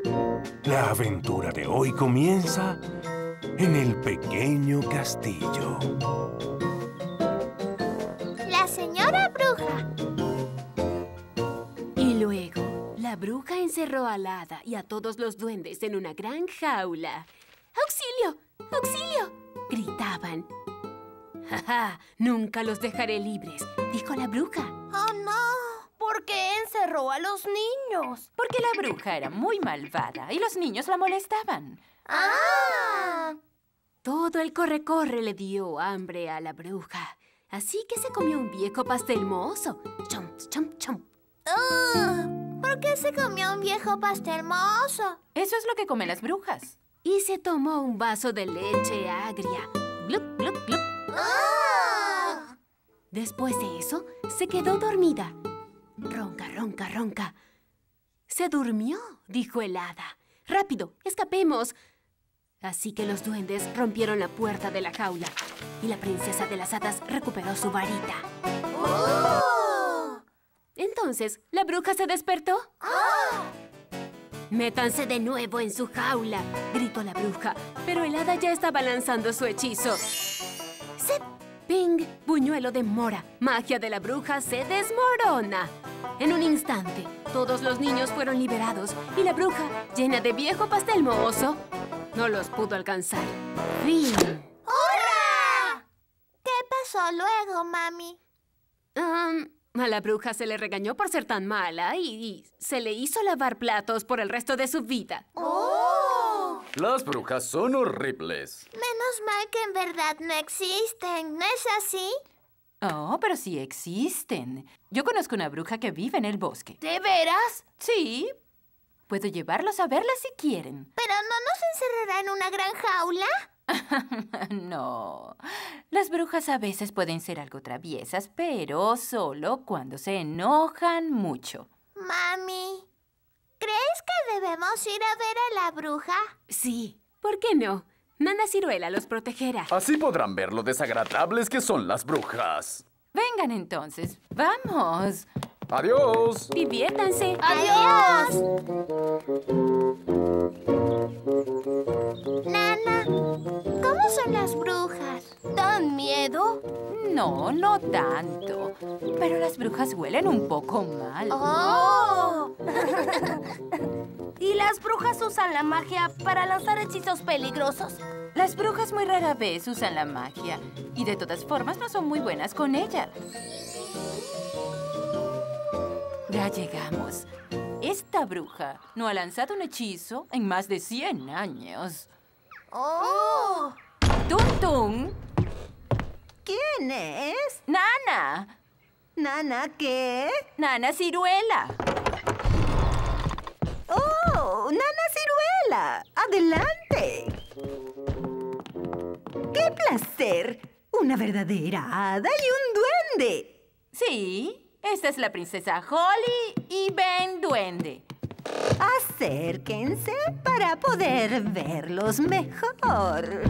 La aventura de hoy comienza en el pequeño castillo. La señora bruja. Y luego, la bruja encerró al hada y a todos los duendes en una gran jaula. ¡Auxilio! ¡Auxilio! Gritaban. ¡Ja, ja! Nunca los dejaré libres, dijo la bruja. ¡Oh, no! ¿Por qué encerró a los niños? Porque la bruja era muy malvada y los niños la molestaban. ¡Ah! Todo el corre-corre le dio hambre a la bruja. Así que se comió un viejo pastel mohoso. ¡Chomp, chomp, chomp! ¿Por qué se comió un viejo pastel mohoso? Eso es lo que comen las brujas. Y se tomó un vaso de leche agria. ¡Glup, glup, glup! ¡Ah! Después de eso, se quedó dormida. Ronca, ronca, ronca. Se durmió, dijo el hada. ¡Rápido, escapemos! Así que los duendes rompieron la puerta de la jaula y la princesa de las hadas recuperó su varita. ¡Oh! Entonces, la bruja se despertó. ¡Ah! ¡Métanse de nuevo en su jaula!, gritó la bruja, pero el hada ya estaba lanzando su hechizo. ¡Zip! ¡Ping! Buñuelo de mora. Magia de la bruja se desmorona. En un instante, todos los niños fueron liberados y la bruja, llena de viejo pastel mohoso, no los pudo alcanzar. ¡Fin! ¡Hurra! ¿Qué pasó luego, mami? A la bruja se le regañó por ser tan mala y se le hizo lavar platos por el resto de su vida. ¡Oh! Las brujas son horribles. Menos mal que en verdad no existen, ¿no es así? Oh, pero sí existen. Yo conozco una bruja que vive en el bosque. ¿De veras? Sí. Puedo llevarlos a verla si quieren. ¿Pero no nos encerrará en una gran jaula? No. Las brujas a veces pueden ser algo traviesas, pero solo cuando se enojan mucho. Mami, ¿crees que debemos ir a ver a la bruja? Sí, ¿por qué no? Nana Ciruela los protegerá. Así podrán ver lo desagradables que son las brujas. Vengan entonces. ¡Vamos! ¡Adiós! Diviértanse. ¡Adiós! Nana, ¿cómo son las brujas? ¿Dan miedo? No, no tanto. Pero las brujas huelen un poco mal. ¡Oh! ¿Y las brujas usan la magia para lanzar hechizos peligrosos? Las brujas muy rara vez usan la magia. Y de todas formas no son muy buenas con ella. Ya llegamos. Esta bruja no ha lanzado un hechizo en más de 100 años. ¡Oh! ¡Tum, tum! ¿Quién es? ¡Nana! ¿Nana qué? ¡Nana Ciruela! ¡Oh! ¡Nana Ciruela! ¡Adelante! ¡Qué placer! Una verdadera hada y un duende. Sí, esta es la princesa Holly y Ben Duende. Acérquense para poder verlos mejor.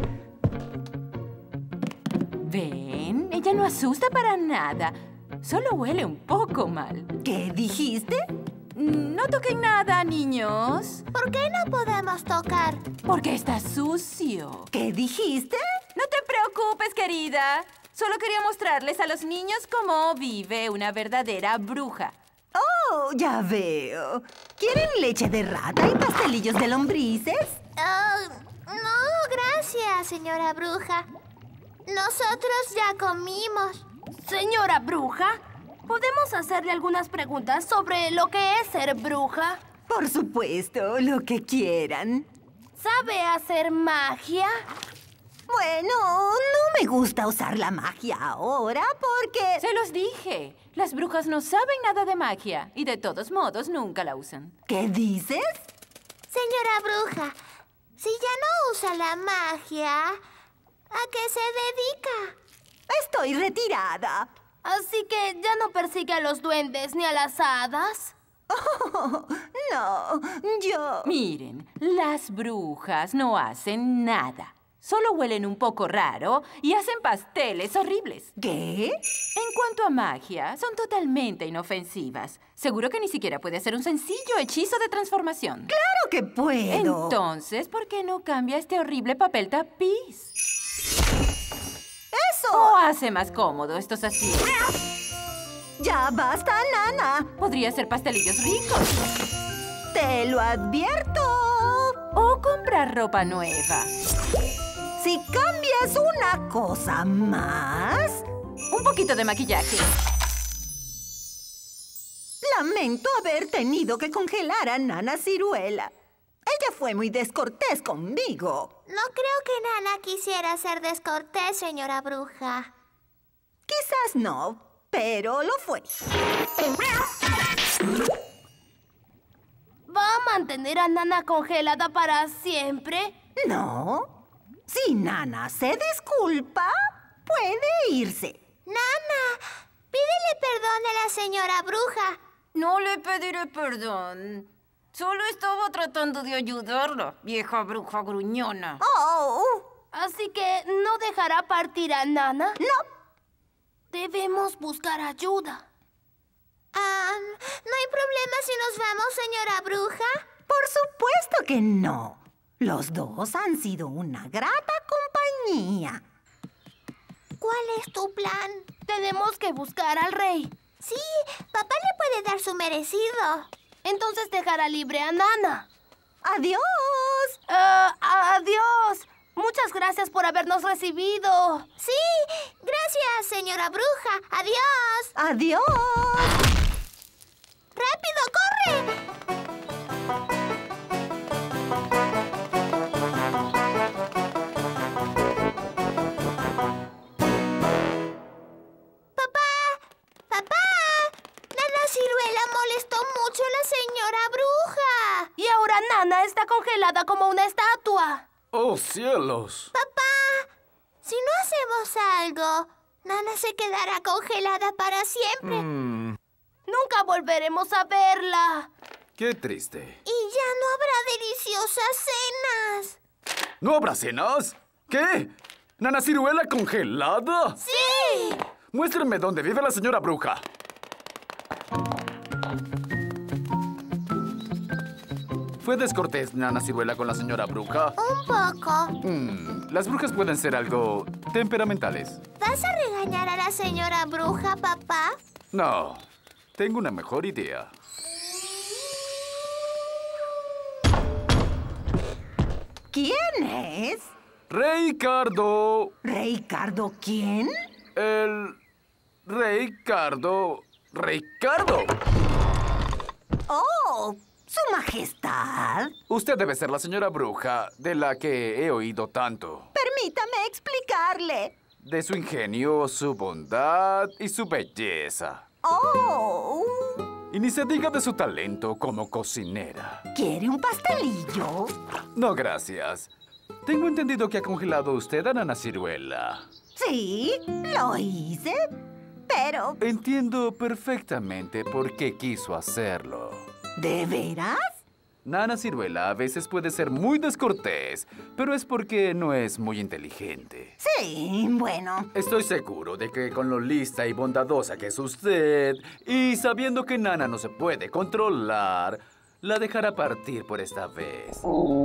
¿Ven? Ella no asusta para nada. Solo huele un poco mal. ¿Qué dijiste? No toquen nada, niños. ¿Por qué no podemos tocar? Porque está sucio. ¿Qué dijiste? No te preocupes, querida. Solo quería mostrarles a los niños cómo vive una verdadera bruja. Oh, ya veo. ¿Quieren leche de rata y pastelillos de lombrices? No, gracias, señora bruja. Nosotros ya comimos. Señora bruja, ¿podemos hacerle algunas preguntas sobre lo que es ser bruja? Por supuesto, lo que quieran. ¿Sabe hacer magia? Bueno, no me gusta usar la magia ahora porque... Se los dije. Las brujas no saben nada de magia y de todos modos nunca la usan. ¿Qué dices? Señora bruja, si ya no usa la magia, ¿a qué se dedica? Estoy retirada. Así que ya no persigue a los duendes ni a las hadas. Oh, no, yo... Miren, las brujas no hacen nada. Solo huelen un poco raro y hacen pasteles horribles. ¿Qué? En cuanto a magia, son totalmente inofensivas. Seguro que ni siquiera puede hacer un sencillo hechizo de transformación. ¡Claro que puedo. Entonces, ¿por qué no cambia este horrible papel tapiz? ¡Eso! ¿O hace más cómodo estos así? Ya basta, Nana. Podría ser pastelillos ricos. Te lo advierto. O comprar ropa nueva. Si cambias una cosa más... Un poquito de maquillaje. Lamento haber tenido que congelar a Nana Ciruela. Ella fue muy descortés conmigo. No creo que Nana quisiera ser descortés, señora bruja. Quizás no, pero lo fue. ¿Va a mantener a Nana congelada para siempre? No. Si Nana se disculpa, puede irse. Nana, pídele perdón a la señora bruja. No le pediré perdón. Solo estaba tratando de ayudarla, vieja bruja gruñona. ¡Oh! Así que no dejará partir a Nana. No. Debemos buscar ayuda. ¿No hay problema si nos vamos, señora bruja? Por supuesto que no. Los dos han sido una grata compañía. ¿Cuál es tu plan? Tenemos que buscar al rey. Sí, papá le puede dar su merecido. Entonces dejará libre a Nana. ¡Adiós! Adiós. Muchas gracias por habernos recibido. Sí, gracias, señora bruja. Adiós. ¡Adiós! ¡Rápido, corre! Ciruela molestó mucho a la señora bruja. Y ahora Nana está congelada como una estatua. ¡Oh, cielos! Papá, si no hacemos algo, Nana se quedará congelada para siempre. Nunca volveremos a verla. ¡Qué triste! Y ya no habrá deliciosas cenas. ¿No habrá cenas? ¿Qué? ¿Nana Ciruela congelada? ¡Sí! Muéstrenme dónde vive la señora bruja. ¿Fue descortés Nana Ciruela con la señora bruja? Un poco. Las brujas pueden ser algo temperamentales. ¿Vas a regañar a la señora bruja, papá? No, tengo una mejor idea. ¿Quién es? ¡Rey Cardo! ¿Rey Cardo quién? El... Rey Cardo... ¡Rey Cardo! ¡Oh! ¡Su Majestad! Usted debe ser la señora bruja de la que he oído tanto. Permítame explicarle. De su ingenio, su bondad y su belleza. ¡Oh! Y ni se diga de su talento como cocinera. ¿Quiere un pastelillo? No, gracias. Tengo entendido que ha congelado usted a Nana Ciruela. Sí, lo hice, pero... Entiendo perfectamente por qué quiso hacerlo. ¿De veras? Nana Ciruela a veces puede ser muy descortés, pero es porque no es muy inteligente. Sí, bueno. Estoy seguro de que con lo lista y bondadosa que es usted, y sabiendo que Nana no se puede controlar, la dejará partir por esta vez.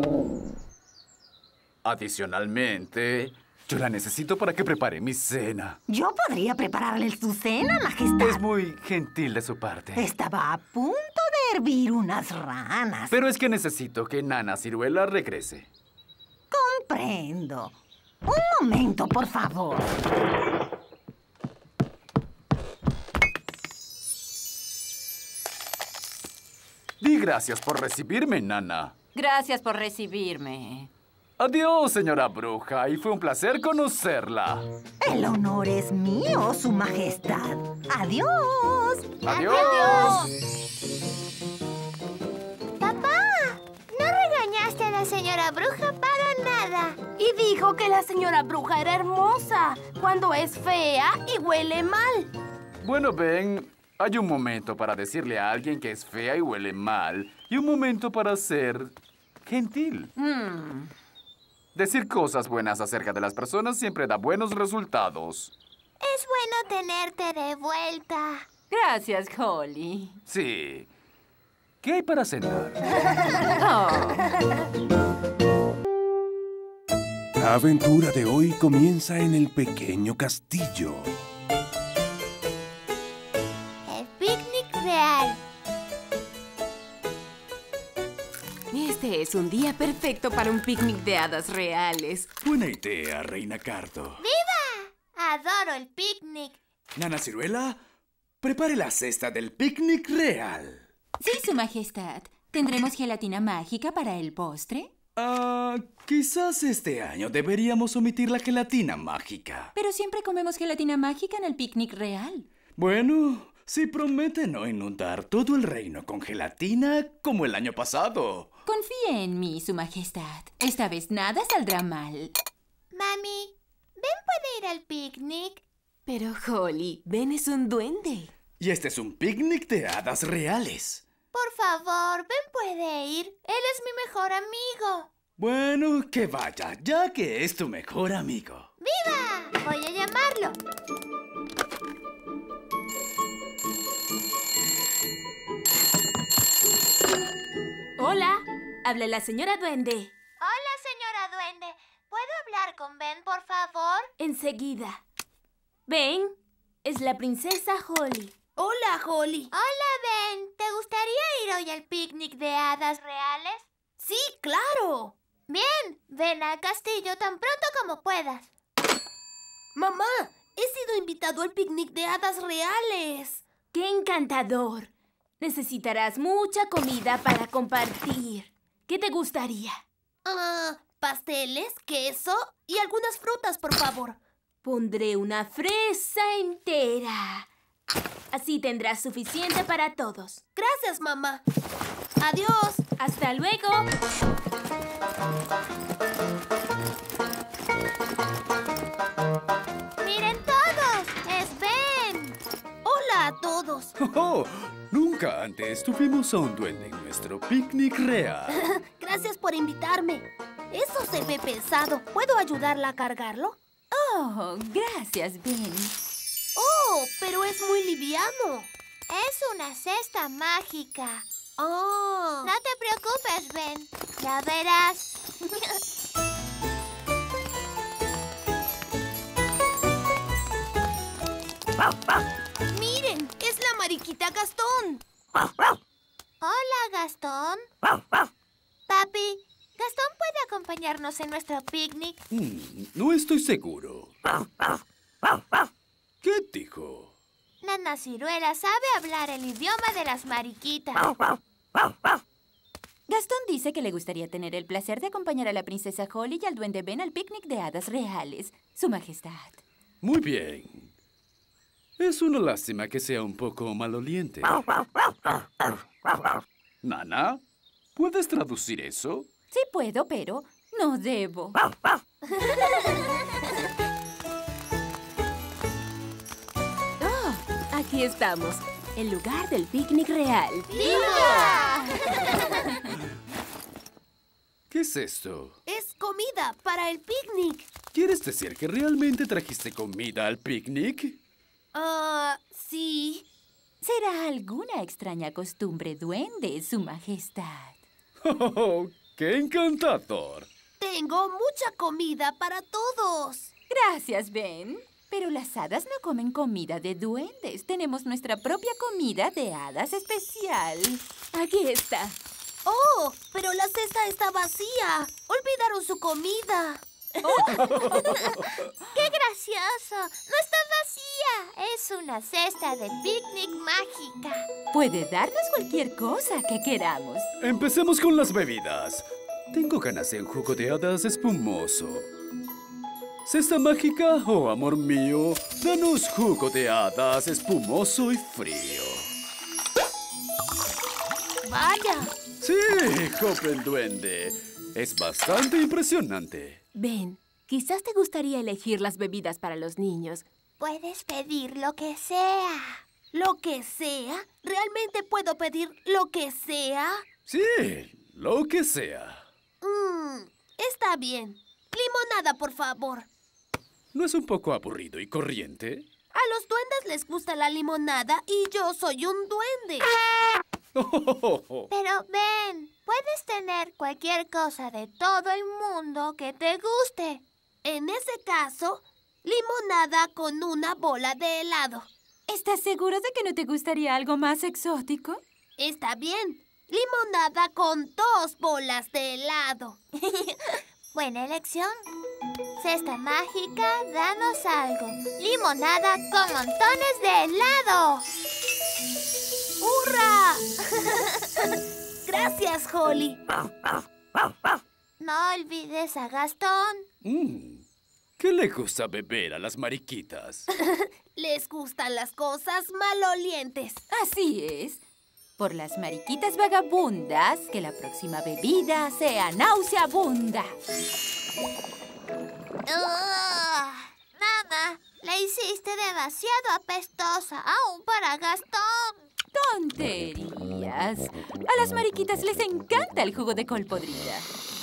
Adicionalmente, yo la necesito para que prepare mi cena. Yo podría prepararle su cena, Majestad. Es muy gentil de su parte. Estaba a punto de hervir unas ranas. Pero es que necesito que Nana Ciruela regrese. Comprendo. Un momento, por favor. Di gracias por recibirme, Nana. Gracias por recibirme. Adiós, señora bruja, y fue un placer conocerla. El honor es mío, Su Majestad. ¡Adiós! ¡Adiós! Papá, no regañaste a la señora bruja para nada. Y dijo que la señora bruja era hermosa cuando es fea y huele mal. Bueno, ven, hay un momento para decirle a alguien que es fea y huele mal, y un momento para ser gentil. Decir cosas buenas acerca de las personas siempre da buenos resultados. Es bueno tenerte de vuelta. Gracias, Holly. Sí. ¿Qué hay para cenar? Oh, La aventura de hoy comienza en el pequeño castillo. El picnic real. Este es un día perfecto para un picnic de hadas reales. Buena idea, Reina Cardo. Adoro el picnic. Nana Ciruela, prepare la cesta del picnic real. Sí, Su Majestad. ¿Tendremos gelatina mágica para el postre? Quizás este año deberíamos omitir la gelatina mágica. Pero siempre comemos gelatina mágica en el picnic real. Bueno, si promete no inundar todo el reino con gelatina como el año pasado. Confíe en mí, Su Majestad. Esta vez nada saldrá mal. Mami, ¿Ben puede ir al picnic? Pero, Holly, Ben es un duende. Y este es un picnic de hadas reales. Por favor, Ben puede ir. Él es mi mejor amigo. Bueno, que vaya, ya que es tu mejor amigo. ¡Viva! Voy a llamarlo. Hola, habla la señora duende. Hola, señora duende. ¿Puedo hablar con Ben, por favor? Enseguida. Ben, es la princesa Holly. Hola, Holly. Hola, Ben. ¿Te gustaría ir hoy al picnic de hadas reales? Sí, claro. Bien, ven al castillo tan pronto como puedas. Mamá, he sido invitado al picnic de hadas reales. ¡Qué encantador! Necesitarás mucha comida para compartir. ¿Qué te gustaría? Pasteles, queso y algunas frutas, por favor. Pondré una fresa entera. Así tendrás suficiente para todos. Gracias, mamá. Adiós. ¡Hasta luego! ¡Miren todos! ¡Es Ben! Hola a todos. Oh, nunca antes tuvimos a un duende en nuestro picnic real. Gracias por invitarme. Eso se ve pesado. ¿Puedo ayudarla a cargarlo? Oh, gracias, Ben. Oh, pero es muy liviano. Es una cesta mágica. Oh. No te preocupes, Ben. Ya verás. Miren, es la mariquita Gastón. Hola, Gastón. Papi, ¿Gastón puede acompañarnos en nuestro picnic? No estoy seguro. ¿Qué dijo? Nana Ciruela sabe hablar el idioma de las mariquitas. Gastón dice que le gustaría tener el placer de acompañar a la princesa Holly y al duende Ben al picnic de hadas reales. Su Majestad. Muy bien. Es una lástima que sea un poco maloliente. Nana, ¿puedes traducir eso? Sí puedo, pero no debo. ¡Oh! Aquí estamos. El lugar del picnic real. ¡Viva! ¿Qué es esto? Es comida para el picnic. ¿Quieres decir que realmente trajiste comida al picnic? Sí. ¿Será alguna extraña costumbre duende, Su Majestad? ¡Oh, qué encantador! Tengo mucha comida para todos. Gracias, Ben. Pero las hadas no comen comida de duendes. Tenemos nuestra propia comida de hadas especial. Aquí está. Oh, pero la cesta está vacía. Olvidaron su comida. ¡Qué gracioso! ¡No está vacía! Es una cesta de picnic mágica. Puede darnos cualquier cosa que queramos. Empecemos con las bebidas. Tengo ganas de un jugo de hadas espumoso. ¿Cesta mágica o amor mío? Danos jugo de hadas espumoso y frío. Vaya. Sí, joven duende. Es bastante impresionante. Ben, quizás te gustaría elegir las bebidas para los niños. Puedes pedir lo que sea. ¿Lo que sea? ¿Realmente puedo pedir lo que sea? Sí, lo que sea. Está bien. Limonada, por favor. ¿No es un poco aburrido y corriente? A los duendes les gusta la limonada y yo soy un duende. Pero Ben, puedes tener cualquier cosa de todo el mundo que te guste. En ese caso, limonada con una bola de helado. ¿Estás seguro de que no te gustaría algo más exótico? Está bien. Limonada con 2 bolas de helado. Buena elección. Cesta mágica, danos algo. Limonada con montones de helado. ¡Hurra! Gracias, Holly. No olvides a Gastón. ¿Qué le gusta beber a las mariquitas? Les gustan las cosas malolientes. Así es. Por las mariquitas vagabundas, que la próxima bebida sea nauseabunda. Nana, la hiciste demasiado apestosa, aún para Gastón. ¡Tonterías! A las mariquitas les encanta el jugo de col podrida.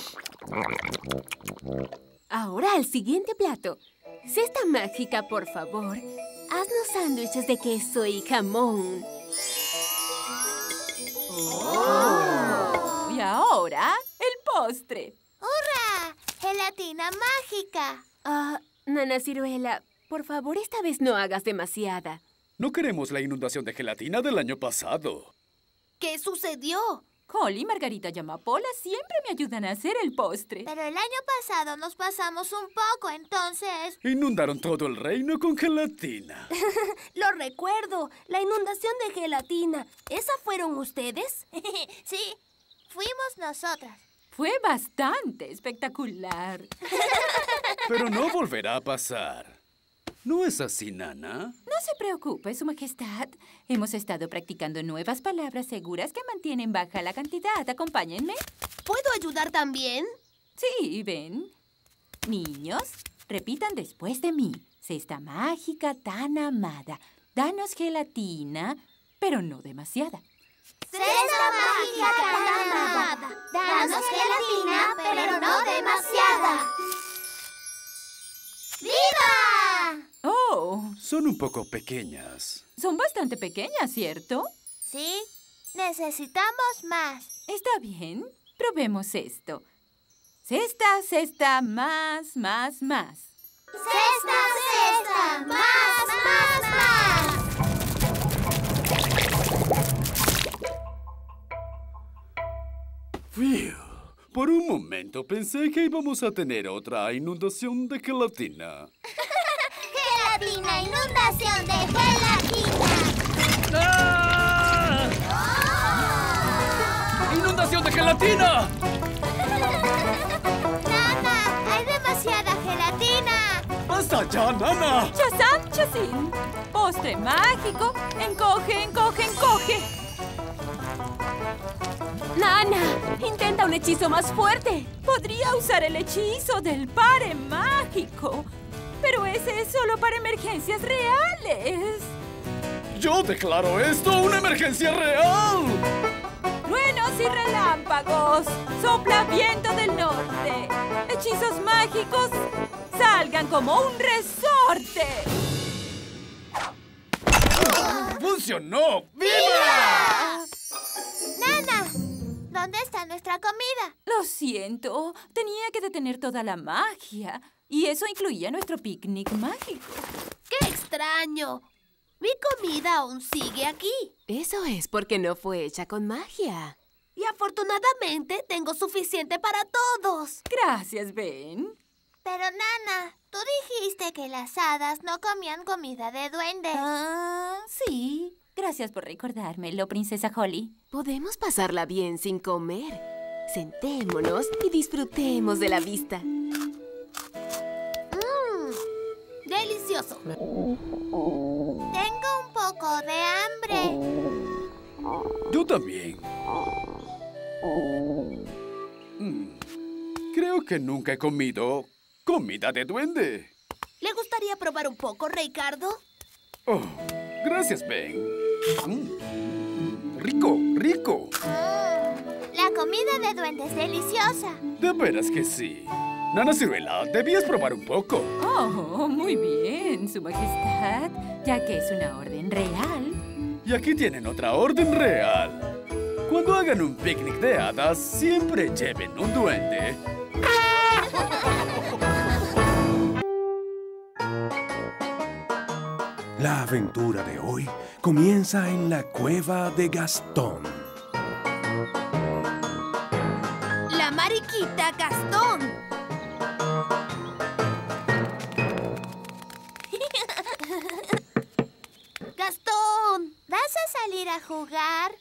Ahora al siguiente plato. Cesta mágica, por favor. Haznos sándwiches de queso y jamón. Y ahora, el postre. ¡Hurra! ¡Gelatina mágica! Nana Ciruela, por favor, esta vez no hagas demasiada. No queremos la inundación de gelatina del año pasado. ¿Qué sucedió? Holly, Margarita y Amapola siempre me ayudan a hacer el postre. Pero el año pasado nos pasamos un poco, entonces... Inundaron todo el reino con gelatina. Lo recuerdo. La inundación de gelatina. ¿Esa fueron ustedes? Sí, fuimos nosotras. Fue bastante espectacular. Pero no volverá a pasar. ¿No es así, Nana? No se preocupe, Su Majestad. Hemos estado practicando nuevas palabras seguras que mantienen baja la cantidad. Acompáñenme. ¿Puedo ayudar también? Sí, ven. Niños, repitan después de mí. Cesta mágica tan amada. Danos gelatina, pero no demasiada. Cesta mágica tan amada. Danos gelatina, pero no demasiada. ¡Viva! ¡Oh! Son un poco pequeñas. Son bastante pequeñas, ¿cierto? Sí, necesitamos más. Está bien. Probemos esto. Cesta, cesta, más. ¡Cesta, cesta! ¡Más! ¡Fiu! Por un momento pensé que íbamos a tener otra inundación de gelatina. ¡Gelatina! ¡Inundación de gelatina! ¡Inundación de gelatina! ¡Nana! ¡Hay demasiada gelatina! ¡Basta ya, Nana! ¡Chazam, chazín! Postre mágico. Encoge, encoge, encoge. ¡Nana! ¡Intenta un hechizo más fuerte! Podría usar el hechizo del pare mágico. Pero ese es solo para emergencias reales. ¡Yo declaro esto una emergencia real! ¡Truenos y relámpagos! ¡Sopla viento del norte! ¡Hechizos mágicos! ¡Salgan como un resorte! ¡Funcionó! ¡Viva! ¡Nana! ¿Dónde está nuestra comida? Lo siento, tenía que detener toda la magia. Y eso incluía nuestro picnic mágico. ¡Qué extraño! Mi comida aún sigue aquí. Eso es porque no fue hecha con magia. Y afortunadamente tengo suficiente para todos. Gracias, Ben. Pero, Nana, tú dijiste que las hadas no comían comida de duendes. Sí. Gracias por recordármelo, princesa Holly. Podemos pasarla bien sin comer. Sentémonos y disfrutemos de la vista. ¡Delicioso! Tengo un poco de hambre. Yo también. Creo que nunca he comido comida de duende. ¿Le gustaría probar un poco, Ricardo? Oh, gracias, Ben. Rico, rico. La comida de duende es deliciosa. De veras que sí. Nana Ciruela, debías probar un poco. Oh, muy bien, Su Majestad, ya que es una orden real. Y aquí tienen otra orden real. Cuando hagan un picnic de hadas, siempre lleven un duende. La aventura de hoy comienza en la cueva de Gastón. La mariquita Gastón. Gastón, ¿vas a salir a jugar?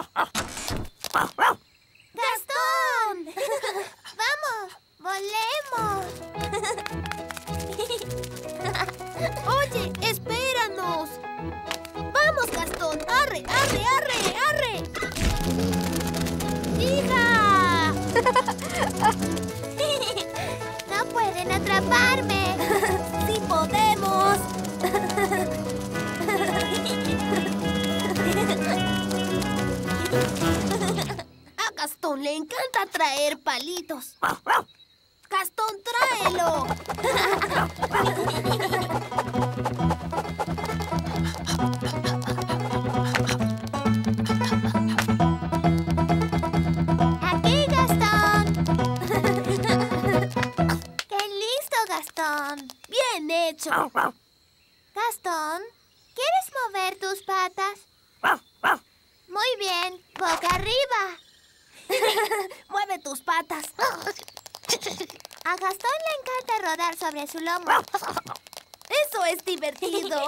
¡Gastón! ¡Vamos! ¡Volemos! oye, espéranos. Vamos, Gastón. ¡Arre, arre, arre, arre! ¡Hija! ¡No pueden atraparme! ¡Sí podemos! A Gastón le encanta traer palitos. Gastón, tráelo. ¡Aquí, Gastón! ¡Qué listo, Gastón! Bien hecho. Gastón, ¿quieres mover tus patas? Muy bien, boca arriba. Mueve tus patas. A Gastón le encanta rodar sobre su lomo. Eso es divertido.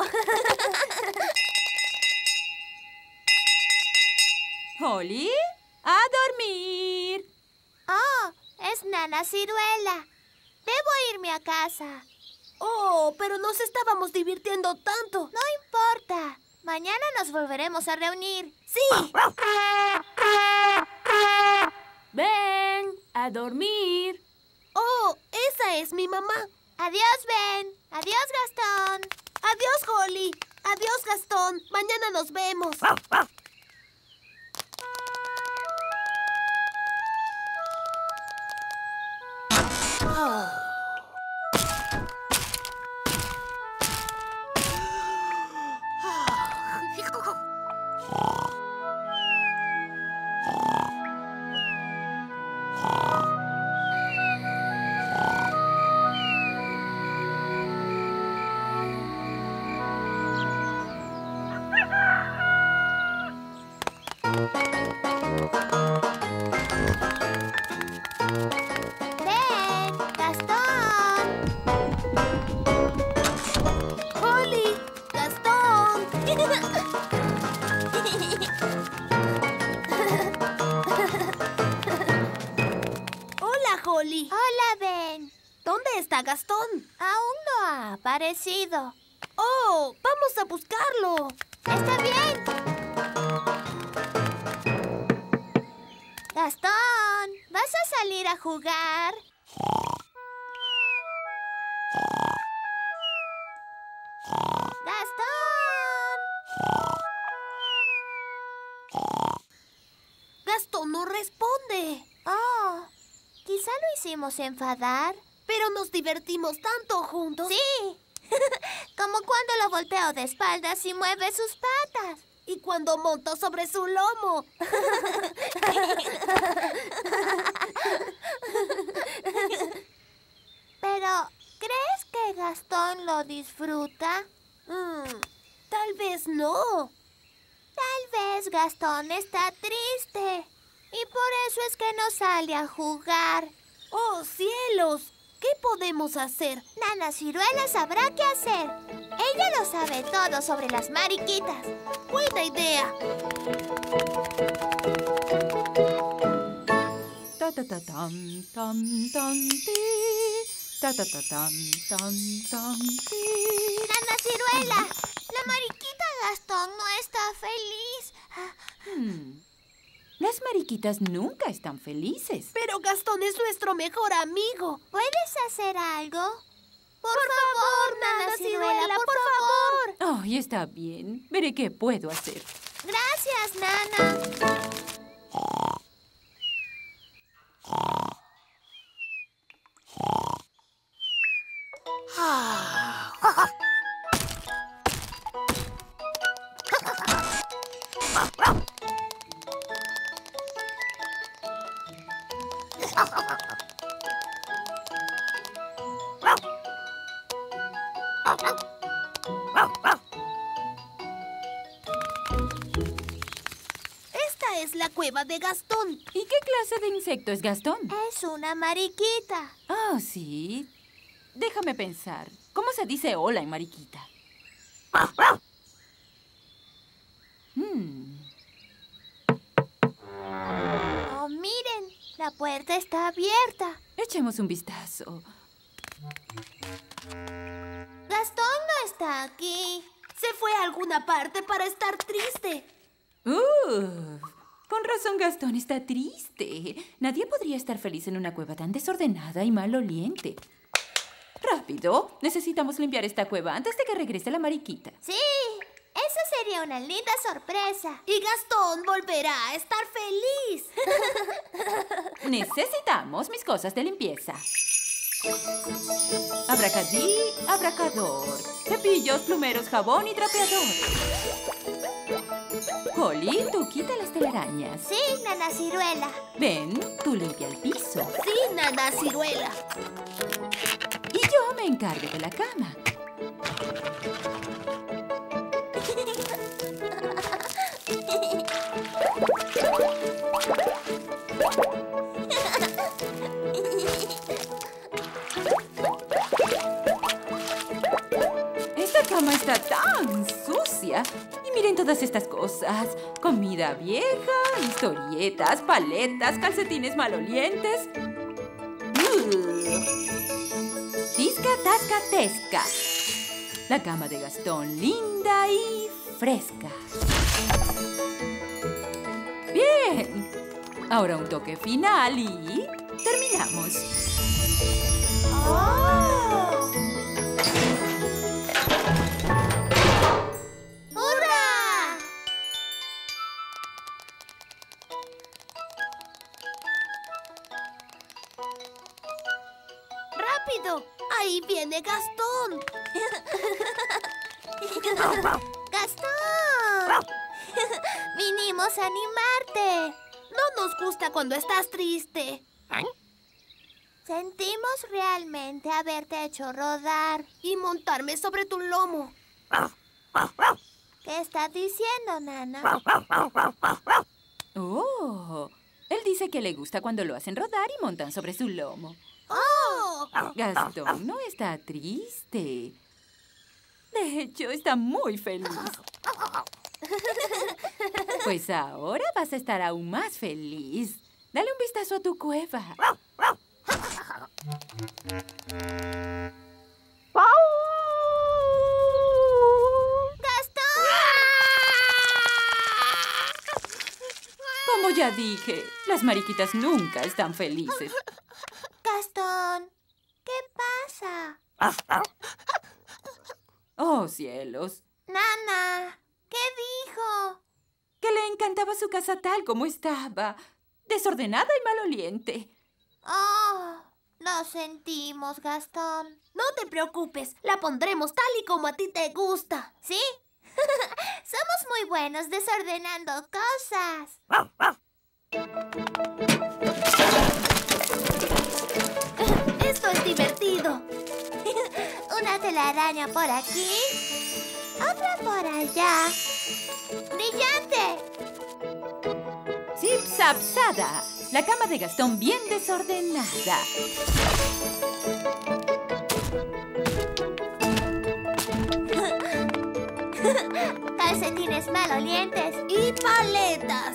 Holly, a dormir. Oh, es Nana Ciruela. Debo irme a casa. Oh, pero nos estábamos divirtiendo tanto. No importa. Mañana nos volveremos a reunir. ¡Sí! Ven, a dormir. Oh, esa es mi mamá. Adiós, Ben. Adiós, Gastón. Adiós, Holly. Adiós, Gastón. Mañana nos vemos. Ben, Gastón. Holly, Gastón. Hola, Holly. Hola, Ben. ¿Dónde está Gastón? Aún no ha aparecido. Oh, vamos a buscarlo. Está bien. Gastón, ¿vas a salir a jugar? Gastón. Gastón no responde. Oh, quizá lo hicimos enfadar. Pero nos divertimos tanto juntos. Sí, como cuando lo volteo de espaldas y mueve sus patas. Y cuando monto sobre su lomo. Pero, ¿crees que Gastón lo disfruta? Tal vez no. Tal vez Gastón está triste. Y por eso es que no sale a jugar. ¡Oh, cielos! ¿Qué podemos hacer? Nana Ciruela sabrá qué hacer. Ella lo sabe todo sobre las mariquitas. ¡Buena idea! Ta ta ta tam tam tam ti. Ta ta ta tam tam tam ti. Nana Ciruela, la mariquita Gastón no está feliz. Las mariquitas nunca están felices. Pero Gastón es nuestro mejor amigo. ¿Puedes hacer algo? Por favor, Nana Ciruela, por favor. Ay, está bien. Veré qué puedo hacer. Gracias, Nana. cueva de Gastón. ¿Y qué clase de insecto es Gastón? Es una mariquita. Oh, sí. Déjame pensar. ¿Cómo se dice hola en mariquita? Oh, miren, la puerta está abierta. Echemos un vistazo. Gastón no está aquí. Se fue a alguna parte para estar triste. Con razón Gastón está triste. Nadie podría estar feliz en una cueva tan desordenada y maloliente. ¡Rápido! Necesitamos limpiar esta cueva antes de que regrese la mariquita. Sí, eso sería una linda sorpresa. Y Gastón volverá a estar feliz. Necesitamos mis cosas de limpieza. Abracadí, abracador. Cepillos, plumeros, jabón y trapeador. Holly, tú quita las telarañas. Sí, Nana Ciruela. Ben, tú limpia el piso. Sí, Nana Ciruela. Y yo me encargo de la cama. Esta cama está tan sucia. Y miren todas estas cosas. Comida vieja, historietas, paletas, calcetines malolientes. Tisca, tasca, tesca. La cama de Gastón linda y fresca. Bien. Ahora un toque final y terminamos. ¡Hurra! ¡Rápido! ¡Ahí viene Gastón! ¡Gastón! Vinimos a animarte. No nos gusta cuando estás triste. Sentimos realmente haberte hecho rodar. Y montarme sobre tu lomo. ¿Qué estás diciendo, Nana? Oh, él dice que le gusta cuando lo hacen rodar y montan sobre su lomo. ¡Oh! Gastón no está triste. De hecho, está muy feliz. Pues ahora vas a estar aún más feliz. Dale un vistazo a tu cueva. ¡Gastón! Como ya dije, las mariquitas nunca están felices. Gastón, ¿qué pasa? Oh, cielos. Nana, ¿qué dijo? Que le encantaba su casa tal como estaba. Desordenada y maloliente. Oh, lo sentimos, Gastón. No te preocupes, la pondremos tal y como a ti te gusta. ¿Sí? Somos muy buenos desordenando cosas. Esto es divertido. Una telaraña por aquí, otra por allá. ¡Brillante! Zip-zap-sada. La cama de Gastón bien desordenada. Calcetines malolientes. Y paletas.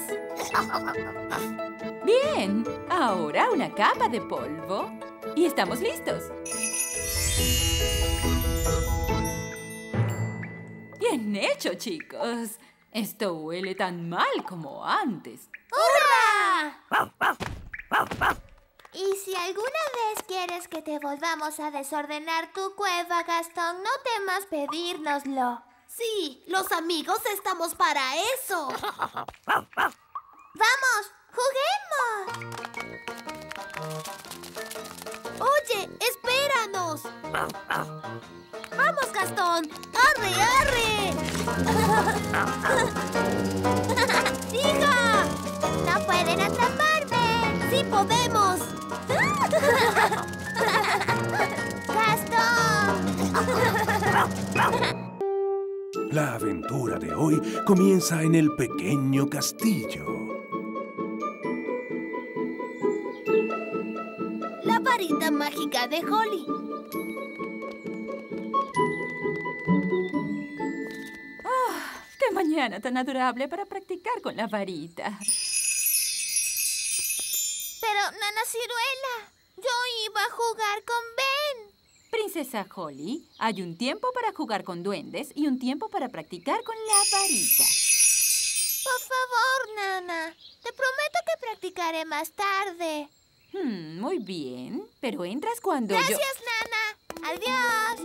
Bien, ahora una capa de polvo. Y estamos listos. Bien hecho, chicos. Esto huele tan mal como antes. ¡Hurra! Y si alguna vez quieres que te volvamos a desordenar tu cueva, Gastón, no temas pedírnoslo. Sí, los amigos estamos para eso. ¡Vamos! ¡Juguemos! Oye, espéranos. Vamos, Gastón. ¡Arre, arre! ¡Siga! ¡No pueden atraparme! ¡Sí podemos! ¡Gastón! La aventura de hoy comienza en el pequeño castillo. la varita mágica de Holly. ¡Qué mañana tan adorable para practicar con la varita! Pero, Nana Ciruela, yo iba a jugar con Ben. Princesa Holly, hay un tiempo para jugar con duendes y un tiempo para practicar con la varita. Por favor, Nana. Te prometo que practicaré más tarde. Muy bien, pero entras cuando Gracias, Nana. Adiós.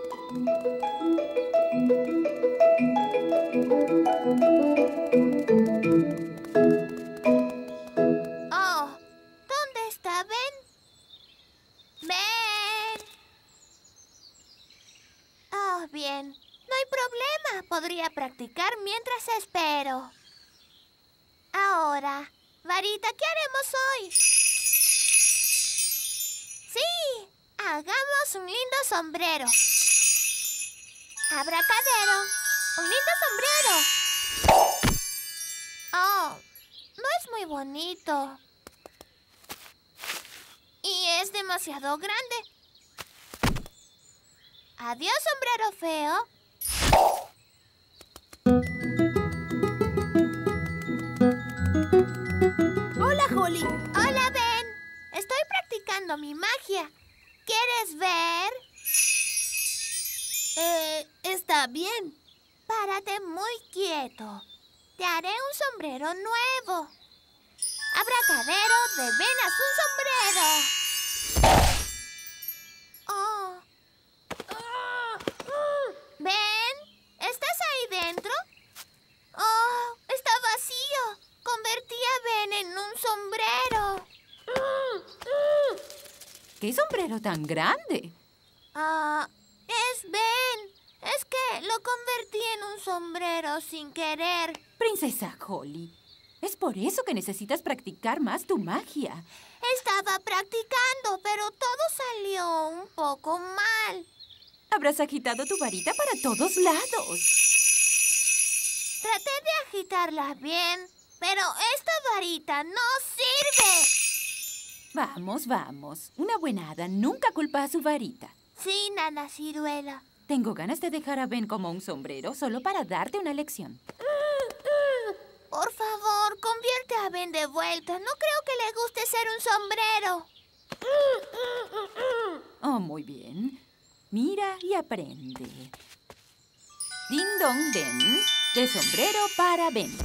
Oh, ¿dónde está Ben? ¡Ben! Oh, bien. No hay problema. Podría practicar mientras espero. Ahora, varita, ¿qué haremos hoy? ¡Sí! Hagamos un lindo sombrero. Abracadero. ¡Un lindo sombrero! Oh, no es muy bonito. Y es demasiado grande. Adiós, sombrero feo. Hola, Holly. Hola, Ben. Estoy practicando mi magia. ¿Quieres ver? Está bien. Párate muy quieto. Te haré un sombrero nuevo. Abracadero, de Ben haz un sombrero. Oh. Ben, ¿estás ahí dentro? Oh, está vacío. Convertí a Ben en un sombrero. ¿Qué sombrero tan grande? Es Ben. Es que lo convertí en un sombrero sin querer. Princesa Holly, es por eso que necesitas practicar más tu magia. Estaba practicando, pero todo salió un poco mal. Habrás agitado tu varita para todos lados. Traté de agitarla bien, pero esta varita no sirve. Vamos, vamos. Una buena hada nunca culpa a su varita. Sí, Nana Ciruela. Tengo ganas de dejar a Ben como un sombrero solo para darte una lección. Por favor, convierte a Ben de vuelta. No creo que le guste ser un sombrero. Oh, muy bien. Mira y aprende. Ding dong den, de sombrero para Ben.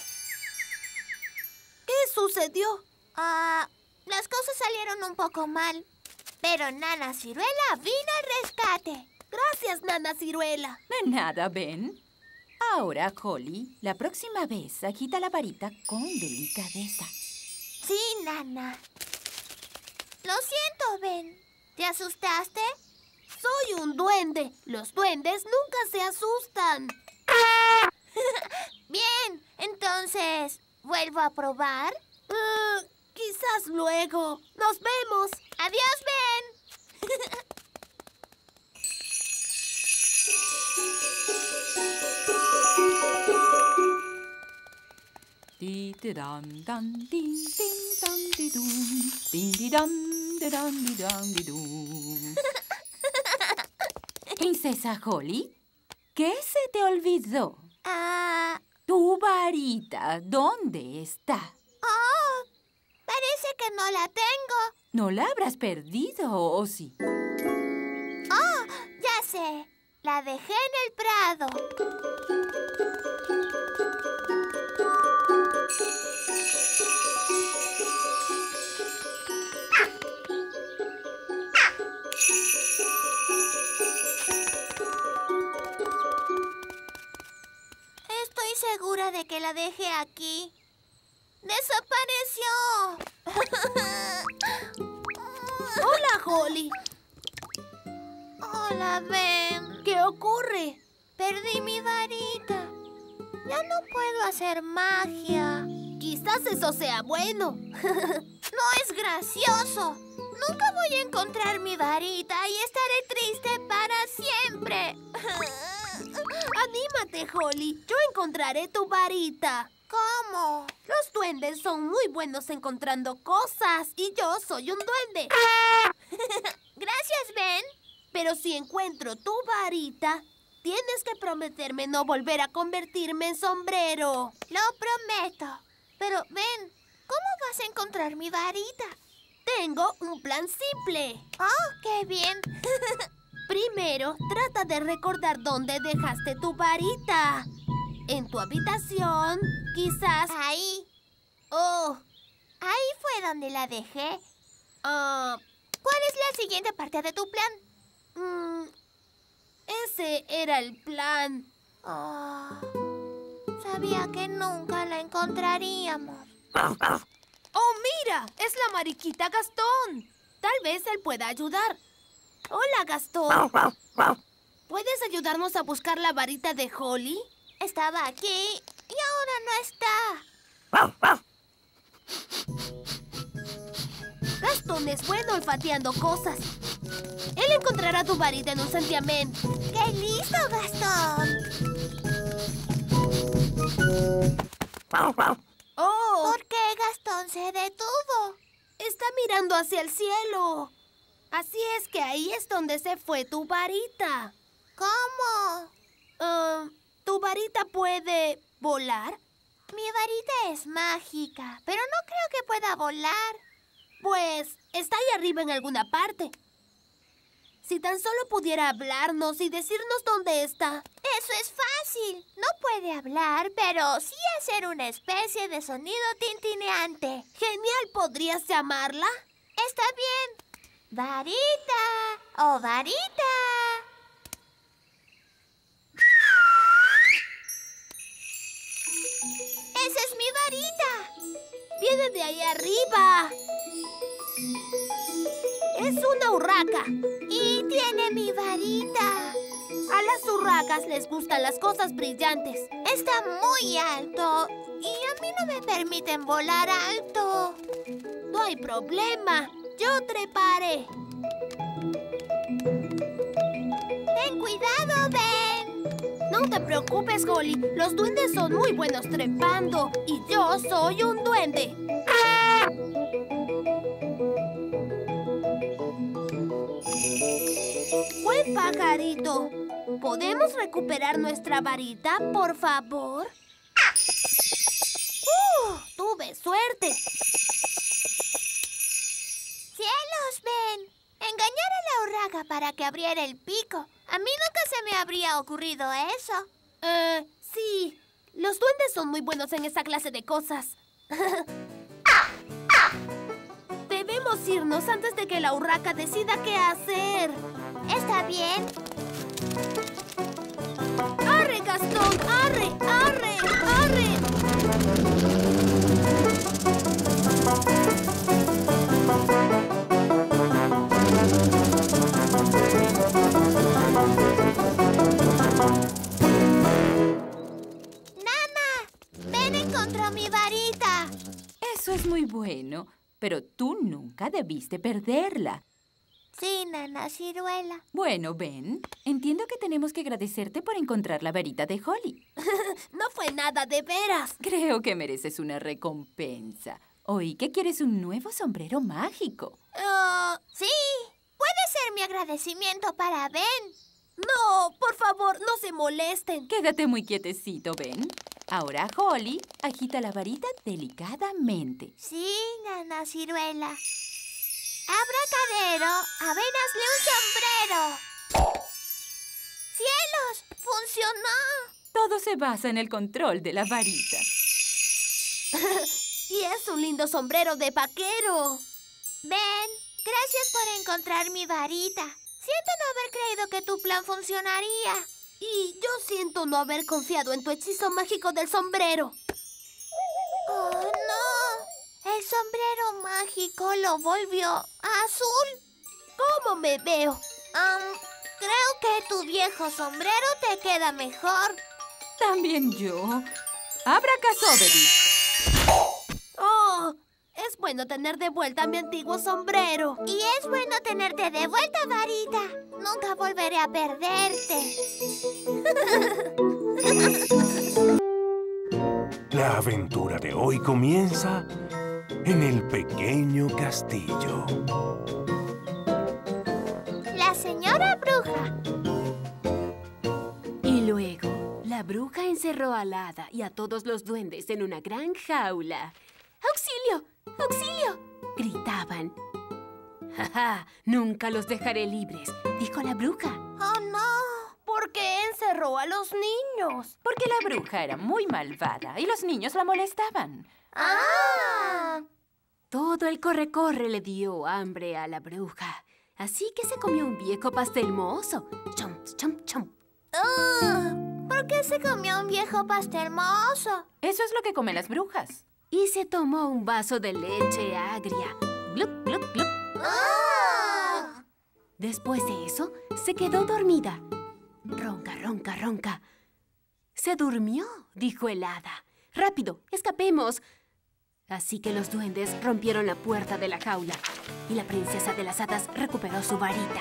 ¿Qué sucedió? Las cosas salieron un poco mal. Pero Nana Ciruela vino al rescate. Gracias, Nana Ciruela. De nada, Ben. Ahora, Holly, la próxima vez agita la varita con delicadeza. Sí, Nana. Lo siento, Ben. ¿Te asustaste? Soy un duende. Los duendes nunca se asustan. Bien, entonces, ¿vuelvo a probar? Quizás luego. Nos vemos. Adiós, Ben. Di di dan dan din din dan di dum. Din di dan di dan di dan di dum. Princesa Holly, ¿qué se te olvidó? Tu varita, ¿dónde está? Oh, parece que no la tengo. ¿No la habrás perdido o sí? Oh, ya sé. La dejé en el prado. Estoy segura de que la dejé aquí. ¡Desapareció! Hola, Holly. Hola, Ben. ¿Qué ocurre? Perdí mi varita. Ya no puedo hacer magia. Quizás eso sea bueno. No es gracioso. Nunca voy a encontrar mi varita y estaré triste para siempre. Anímate, Holly. Yo encontraré tu varita. ¿Cómo? Los duendes son muy buenos encontrando cosas y yo soy un duende. Gracias, Ben. Pero si encuentro tu varita, tienes que prometerme no volver a convertirme en sombrero. Lo prometo. Pero, Ben, ¿cómo vas a encontrar mi varita? Tengo un plan simple. ¡Oh, qué bien! Primero, trata de recordar dónde dejaste tu varita. En tu habitación, quizás... Ahí. Oh, Ahí fue donde la dejé. ah, ¿Cuál es la siguiente parte de tu plan? ese era el plan. Oh, sabía que nunca la encontraríamos. ¡Oh, mira! ¡Es la mariquita Gastón! Tal vez él pueda ayudar. Hola, Gastón. ¿Puedes ayudarnos a buscar la varita de Holly? Estaba aquí y ahora no está. Gastón es bueno olfateando cosas. Él encontrará tu varita en un santiamén. ¡Qué listo, Gastón! ¡Oh! ¿Por qué Gastón se detuvo? Está mirando hacia el cielo. Así es que ahí es donde se fue tu varita. ¿Cómo? ¿Tu varita puede volar? Mi varita es mágica, pero no creo que pueda volar. Pues está ahí arriba en alguna parte. Si tan solo pudiera hablarnos y decirnos dónde está. Eso es fácil. No puede hablar, pero sí hacer una especie de sonido tintineante. Genial, ¿podrías llamarla? Está bien. Varita. ¡Oh, varita! ¡Esa es mi varita! Viene de ahí arriba. Es una urraca. Y tiene mi varita. A las urracas les gustan las cosas brillantes. Está muy alto y a mí no me permiten volar alto. No hay problema. Yo treparé. Ten cuidado, Ben. No te preocupes, Holly. Los duendes son muy buenos trepando. Y yo soy un duende. Buen pajarito. ¿Podemos recuperar nuestra varita, por favor? Tuve suerte. ¡Cielos, Ben! Engañar a la urraca para que abriera el pico. A mí nunca se me habría ocurrido eso. Sí. Los duendes son muy buenos en esa clase de cosas. Debemos irnos antes de que la urraca decida qué hacer. Está bien. ¡Arre, Gastón! ¡Arre! ¡Arre! ¡Arre! ¡Nana! ¡Ben encontró mi varita! Eso es muy bueno, pero tú nunca debiste perderla. Sí, Nana Ciruela. Bueno, Ben, entiendo que tenemos que agradecerte por encontrar la varita de Holly. No fue nada de veras. Creo que mereces una recompensa. Oí que quieres un nuevo sombrero mágico. Sí, puede ser mi agradecimiento para Ben. No, por favor, no se molesten. Quédate muy quietecito, Ben. Ahora Holly agita la varita delicadamente. Sí, Nana Ciruela. Abracadero, a Ben hazle un sombrero. ¡Cielos! ¡Funcionó! Todo se basa en el control de la varita. Y es un lindo sombrero de vaquero. Ben, gracias por encontrar mi varita. Siento no haber creído que tu plan funcionaría. Y yo siento no haber confiado en tu hechizo mágico del sombrero. ¡Oh, no! El sombrero mágico lo volvió azul. ¿Cómo me veo? Creo que tu viejo sombrero te queda mejor. También yo. ¡Abracasóbedi! Oh, es bueno tener de vuelta mi antiguo sombrero. Y es bueno tenerte de vuelta, varita. Nunca volveré a perderte. La aventura de hoy comienza en el pequeño castillo. La señora bruja. Y luego, la bruja encerró al hada y a todos los duendes en una gran jaula. ¡Auxilio! ¡Auxilio! Gritaban. ¡Ja, ja! Nunca los dejaré libres, dijo la bruja. ¡Oh, no! ¿Por qué encerró a los niños? Porque la bruja era muy malvada y los niños la molestaban. ¡Ah! Todo el corre-corre le dio hambre a la bruja. Así que se comió un viejo pastel mohoso. ¡Chom, chom, chom! ¿Por qué se comió un viejo pastel mohoso? Eso es lo que comen las brujas. Y se tomó un vaso de leche agria. ¡Glup, glup, glup! ¡Ah! Después de eso, se quedó dormida. Ronca, ronca, ronca. Se durmió, dijo el hada. ¡Rápido, escapemos! Así que los duendes rompieron la puerta de la jaula y la princesa de las hadas recuperó su varita.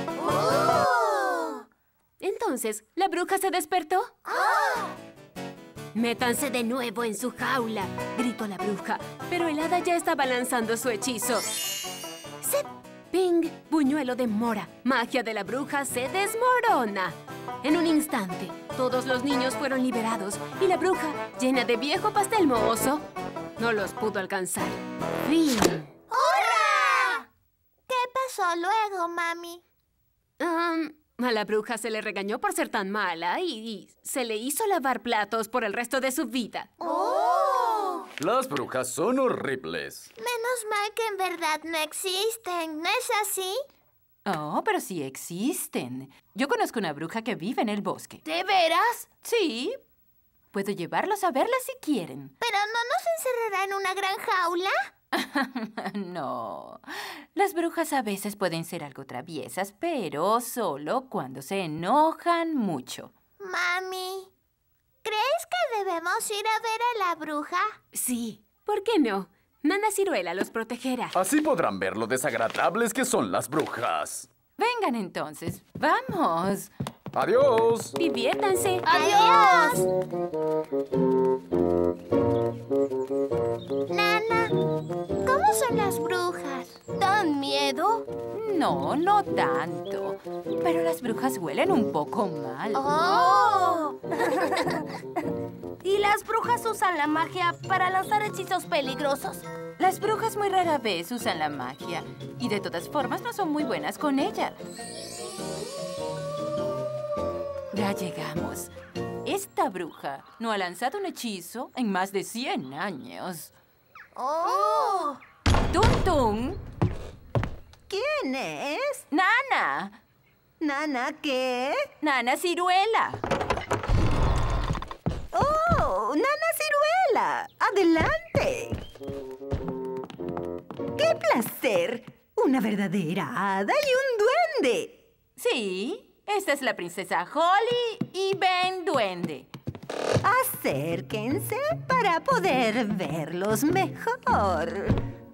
¡Oh! Entonces, la bruja se despertó. ¡Métanse de nuevo en su jaula!, gritó la bruja, pero el hada ya estaba lanzando su hechizo. ¡Zip! ¡Ping! Buñuelo de mora. Magia de la bruja se desmorona. En un instante, todos los niños fueron liberados y la bruja, llena de viejo pastel mohoso, no los pudo alcanzar. ¡Fin! ¡Hurra! ¿Qué pasó luego, mami? A la bruja se le regañó por ser tan mala y se le hizo lavar platos por el resto de su vida. ¡Oh! Las brujas son horribles. Menos mal que en verdad no existen, ¿no es así? Oh, pero sí existen. Yo conozco una bruja que vive en el bosque. ¿De veras? Sí. Puedo llevarlos a verla si quieren. ¿Pero no nos encerrará en una gran jaula? No. Las brujas a veces pueden ser algo traviesas, pero solo cuando se enojan mucho. Mami, ¿crees que debemos ir a ver a la bruja? Sí, ¿por qué no? Nana Ciruela los protegerá. Así podrán ver lo desagradables que son las brujas. Vengan entonces. ¡Vamos! ¡Adiós! Diviértanse. ¡Adiós! Nana, ¿cómo son las brujas? ¿Dan miedo? No, no tanto. Pero las brujas huelen un poco mal. ¡Oh! ¿Y las brujas usan la magia para lanzar hechizos peligrosos? Las brujas muy rara vez usan la magia. Y de todas formas no son muy buenas con ella. Ya llegamos. Esta bruja no ha lanzado un hechizo en más de 100 años. ¡Oh! ¡Tum, tum! ¿Quién es? ¡Nana! ¿Nana qué? ¡Nana Ciruela! ¡Oh! ¡Nana Ciruela! ¡Adelante! ¡Qué placer! Una verdadera hada y un duende. Sí, esta es la princesa Holly y Ben Duende. Acérquense para poder verlos mejor.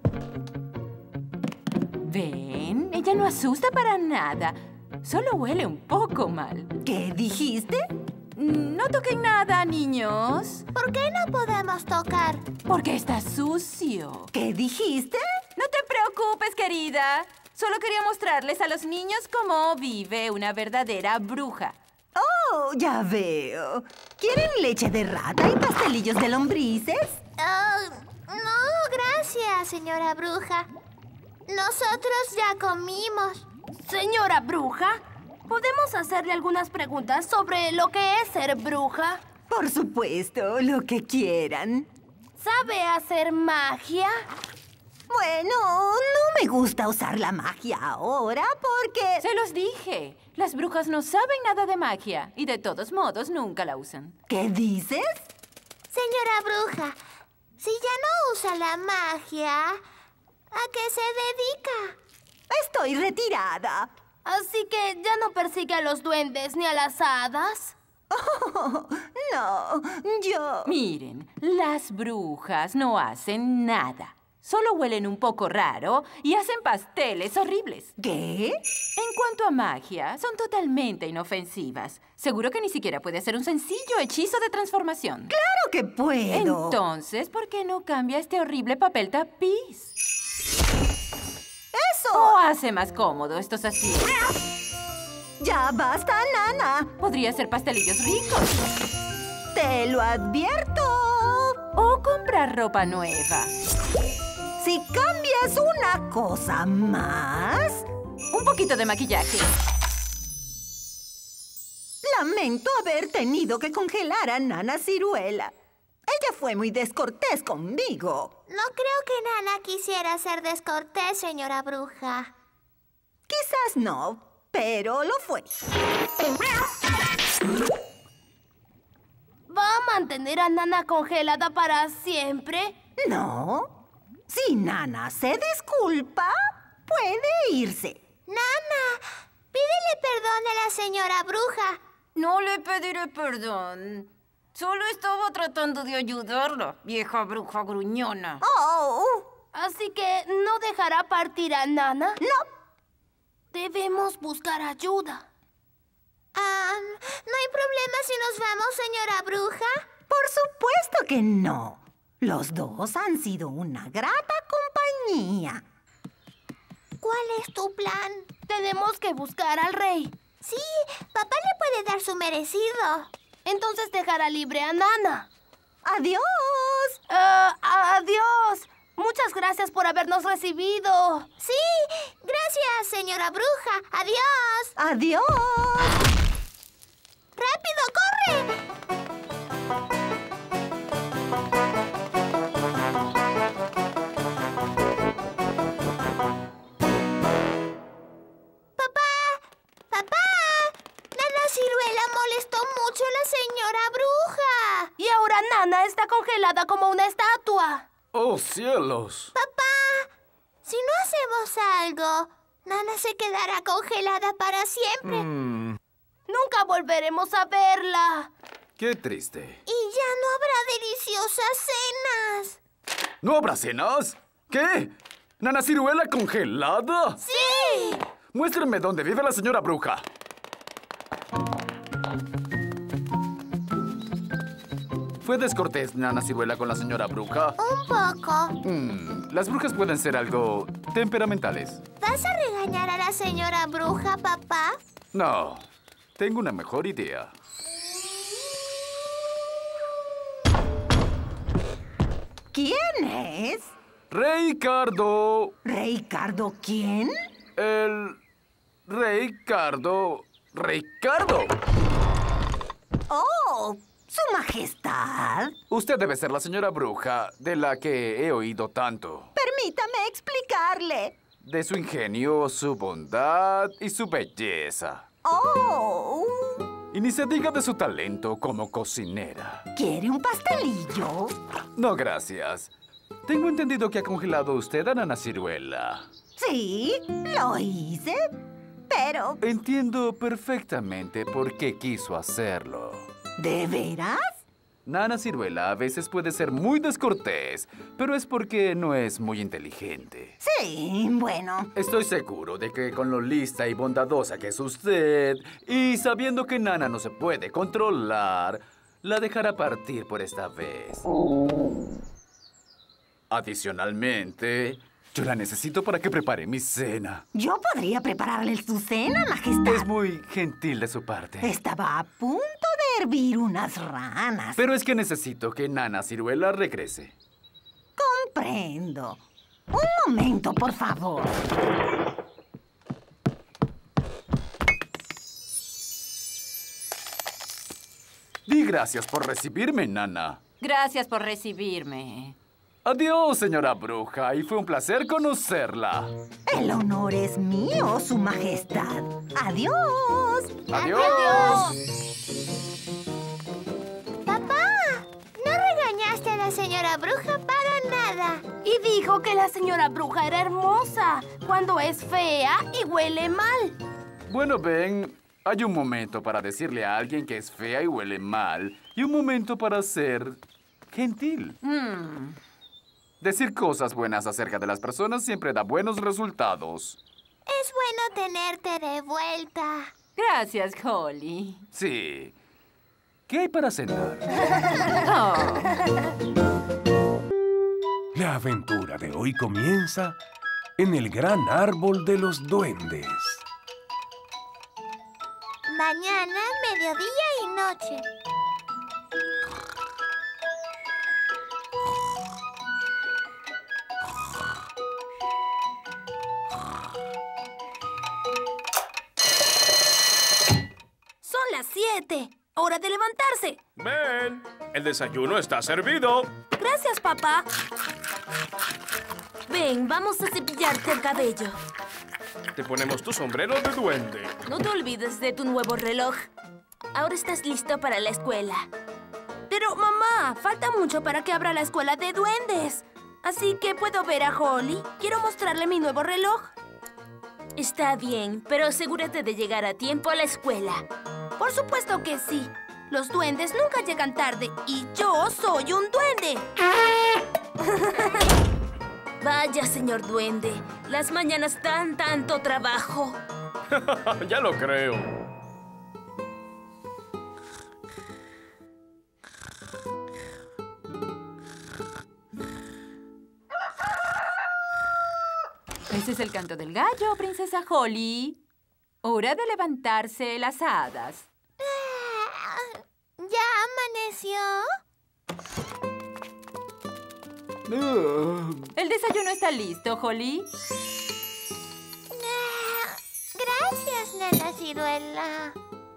¿Ven? Ella no asusta para nada. Solo huele un poco mal. ¿Qué dijiste? No toquen nada, niños. ¿Por qué no podemos tocar? Porque está sucio. ¿Qué dijiste? No te preocupes, querida. Solo quería mostrarles a los niños cómo vive una verdadera bruja. Oh, ya veo. ¿Quieren leche de rata y pastelillos de lombrices? No, gracias, señora bruja. Nosotros ya comimos. Señora bruja, ¿podemos hacerle algunas preguntas sobre lo que es ser bruja? Por supuesto, lo que quieran. ¿Sabe hacer magia? Bueno, no me gusta usar la magia ahora porque... Se los dije. Las brujas no saben nada de magia y de todos modos nunca la usan. ¿Qué dices? Señora bruja, si ya no usa la magia, ¿a qué se dedica? Estoy retirada. Así que ya no persigue a los duendes ni a las hadas. Oh, no, yo... Miren, las brujas no hacen nada. Solo huelen un poco raro y hacen pasteles horribles. ¿Qué? En cuanto a magia, son totalmente inofensivas. Seguro que ni siquiera puede hacer un sencillo hechizo de transformación. ¡Claro que puedo! Entonces, ¿por qué no cambia este horrible papel tapiz? ¡Eso! ¿O hace más cómodo estos así? ¡Ya basta, Nana! Podría ser pastelillos ricos. ¡Te lo advierto! O comprar ropa nueva. Si cambias una cosa más... Un poquito de maquillaje. Lamento haber tenido que congelar a Nana Ciruela. Ella fue muy descortés conmigo. No creo que Nana quisiera ser descortés, señora bruja. Quizás no, pero lo fue. ¿Va a mantener a Nana congelada para siempre? No. Si Nana se disculpa, puede irse. Nana, pídele perdón a la señora bruja. No le pediré perdón. Solo estaba tratando de ayudarla, vieja bruja gruñona. ¡Oh! Así que no dejará partir a Nana. No. Debemos buscar ayuda. ¿No hay problema si nos vamos, señora bruja? Por supuesto que no. Los dos han sido una grata compañía. ¿Cuál es tu plan? Tenemos que buscar al rey. Sí, papá le puede dar su merecido. Entonces dejará libre a Nana. ¡Adiós! ¡Adiós! Muchas gracias por habernos recibido. Sí, gracias, señora bruja. Adiós. ¡Adiós! ¡Rápido, corre! Ciruela molestó mucho a la señora bruja. Y ahora Nana está congelada como una estatua. ¡Oh, cielos! Papá, si no hacemos algo, Nana se quedará congelada para siempre. Nunca volveremos a verla. ¡Qué triste! Y ya no habrá deliciosas cenas. ¿No habrá cenas? ¿Qué? ¿Nana Ciruela congelada? ¡Sí! Muéstrenme dónde vive la señora bruja. ¿Fue descortés Nana Ciruela con la señora bruja? Un poco. Las brujas pueden ser algo temperamentales. ¿Vas a regañar a la señora bruja, papá? No, tengo una mejor idea. ¿Quién es? ¡Rey Cardo! ¿Rey Cardo quién? El... Rey Cardo... ¡Rey Cardo! ¡Oh! ¡Su Majestad! Usted debe ser la señora bruja de la que he oído tanto. Permítame explicarle. De su ingenio, su bondad y su belleza. ¡Oh! Y ni se diga de su talento como cocinera. ¿Quiere un pastelillo? No, gracias. Tengo entendido que ha congelado usted a Nana Ciruela. Sí, lo hice, pero... Entiendo perfectamente por qué quiso hacerlo. ¿De veras? Nana Ciruela a veces puede ser muy descortés, pero es porque no es muy inteligente. Sí, bueno. Estoy seguro de que con lo lista y bondadosa que es usted, y sabiendo que Nana no se puede controlar, la dejará partir por esta vez. Adicionalmente, yo la necesito para que prepare mi cena. Yo podría prepararle su cena, Majestad. Es muy gentil de su parte. Estaba a punto de hervir unas ranas. Pero es que necesito que Nana Ciruela regrese. Comprendo. Un momento, por favor. Di gracias por recibirme, Nana. Gracias por recibirme. Adiós, señora bruja, y fue un placer conocerla. El honor es mío, Su Majestad. Adiós. ¡Adiós! Papá, no regañaste a la señora bruja para nada. Y dijo que la señora bruja era hermosa cuando es fea y huele mal. Bueno, ven, hay un momento para decirle a alguien que es fea y huele mal, y un momento para ser gentil. Decir cosas buenas acerca de las personas siempre da buenos resultados. Es bueno tenerte de vuelta. Gracias, Holly. Sí. ¿Qué hay para cenar? La aventura de hoy comienza en el gran árbol de los duendes. Mañana, mediodía y noche. Son las 7. ¡Hora de levantarse! Ven, el desayuno está servido. Gracias, papá. Ven, vamos a cepillarte el cabello. Te ponemos tu sombrero de duende. No te olvides de tu nuevo reloj. Ahora estás listo para la escuela. Pero, mamá, falta mucho para que abra la escuela de duendes. Así que, ¿puedo ver a Holly? Quiero mostrarle mi nuevo reloj. Está bien, pero asegúrate de llegar a tiempo a la escuela. Por supuesto que sí. Los duendes nunca llegan tarde y yo soy un duende. Vaya, señor duende. Las mañanas dan tanto trabajo. Ya lo creo. Ese es el canto del gallo, princesa Holly. Hora de levantarse las hadas. ¿Ya amaneció? El desayuno está listo, Holly. Gracias, nana ciruela.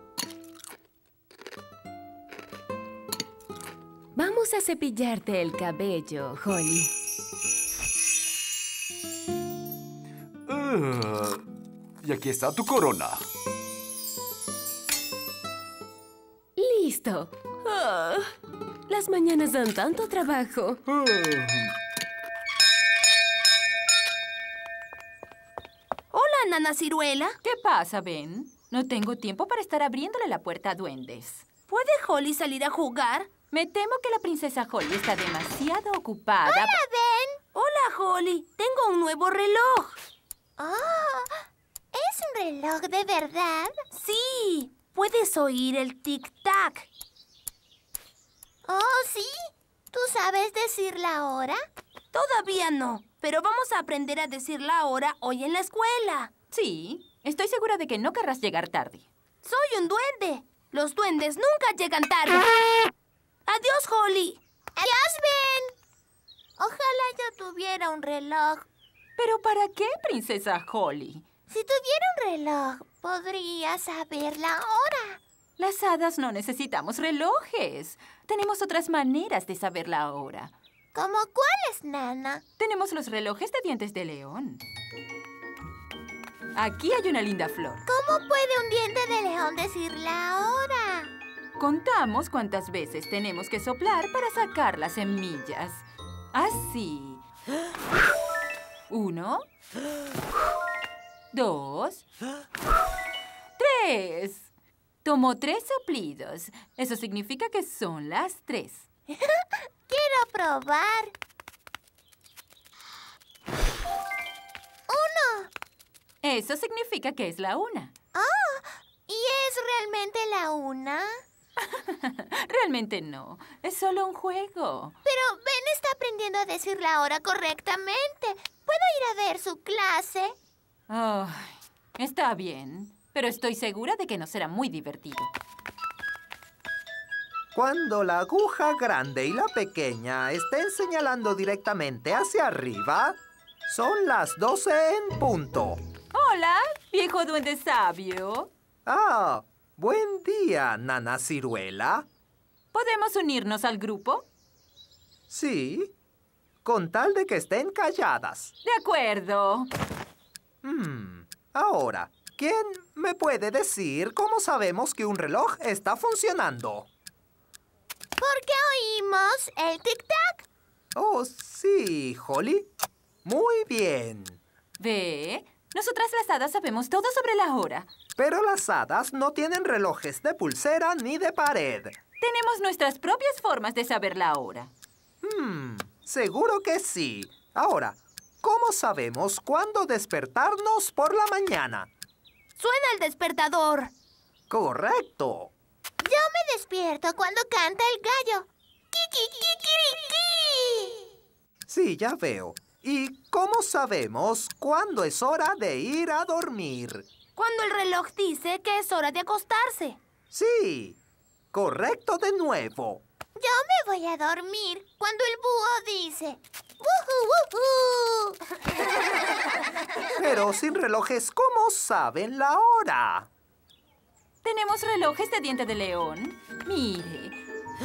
Vamos a cepillarte el cabello, Holly. Y aquí está tu corona. ¡Listo! Ah, las mañanas dan tanto trabajo. Hola, nana ciruela. ¿Qué pasa, Ben? No tengo tiempo para estar abriéndole la puerta a duendes. ¿Puede Holly salir a jugar? Me temo que la princesa Holly está demasiado ocupada. ¡Hola, Ben! Hola, Holly. Tengo un nuevo reloj. Oh, ¿es un reloj de verdad? Sí. ¿Puedes oír el tic-tac? Oh, ¿sí? ¿Tú sabes decir la hora? Todavía no, pero vamos a aprender a decir la hora hoy en la escuela. Sí, estoy segura de que no querrás llegar tarde. Soy un duende. Los duendes nunca llegan tarde. Adiós, Holly. ¡Adiós, Ben! Ojalá yo tuviera un reloj. ¿Pero para qué, princesa Holly? Si tuviera un reloj, podría saber la hora. Las hadas no necesitamos relojes. Tenemos otras maneras de saber la hora. ¿Cómo cuáles, nana? Tenemos los relojes de dientes de león. Aquí hay una linda flor. ¿Cómo puede un diente de león decir la hora? Contamos cuántas veces tenemos que soplar para sacar las semillas. Así. 1, 2, 3. Tomó 3 soplidos. Eso significa que son las 3. Quiero probar. 1. Eso significa que es la 1. Oh, ¿y es realmente la 1? Realmente no. Es solo un juego. Pero Ben está aprendiendo a decir la hora correctamente. ¿Puedo ir a ver su clase? Ay, está bien, pero estoy segura de que no será muy divertido. Cuando la aguja grande y la pequeña estén señalando directamente hacia arriba, son las 12 en punto. Hola, viejo duende sabio. Ah, buen día, nana ciruela. ¿Podemos unirnos al grupo? Sí, con tal de que estén calladas. De acuerdo. Ahora, ¿quién me puede decir cómo sabemos que un reloj está funcionando? Porque oímos el tic-tac. Oh, sí, Holly. Muy bien. Ve, nosotras las hadas sabemos todo sobre la hora. Pero las hadas no tienen relojes de pulsera ni de pared. Tenemos nuestras propias formas de saber la hora. Seguro que sí. Ahora, ¿cómo sabemos cuándo despertarnos por la mañana? ¡Suena el despertador! Correcto. Yo me despierto cuando canta el gallo. ¡Kikikikiriki! Sí, ya veo. ¿Y cómo sabemos cuándo es hora de ir a dormir? Cuando el reloj dice que es hora de acostarse. Sí, correcto de nuevo. Yo me voy a dormir cuando el búho dice ¡Wujú, wujú! Pero sin relojes, ¿cómo saben la hora? Tenemos relojes de diente de león. Mire.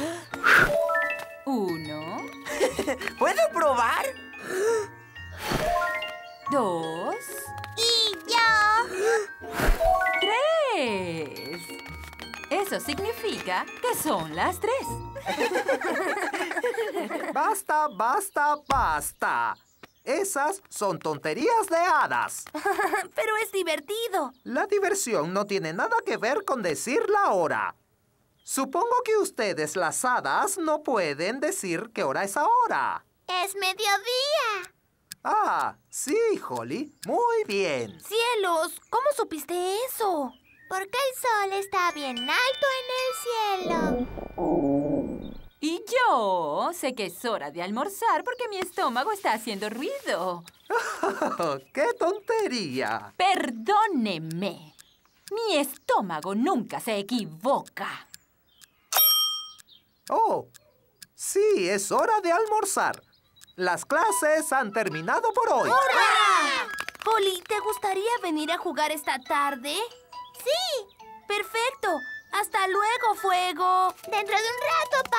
1, ¿Puedo probar? 2, ¡Y yo! 3. Eso significa que son las 3. Basta, basta, basta. Esas son tonterías de hadas. Pero es divertido. La diversión no tiene nada que ver con decir la hora. Supongo que ustedes, las hadas, no pueden decir qué hora es ahora. ¡Es mediodía! Ah, sí, Holly. Muy bien. ¡Cielos! ¿Cómo supiste eso? Porque el sol está bien alto en el cielo. Y yo sé que es hora de almorzar porque mi estómago está haciendo ruido. ¡Qué tontería! Perdóneme. Mi estómago nunca se equivoca. Oh, sí, es hora de almorzar. Las clases han terminado por hoy. ¡Hurra! Holly, ¿te gustaría venir a jugar esta tarde? ¡Sí! ¡Perfecto! ¡Hasta luego, Fuego! ¡Dentro de un rato,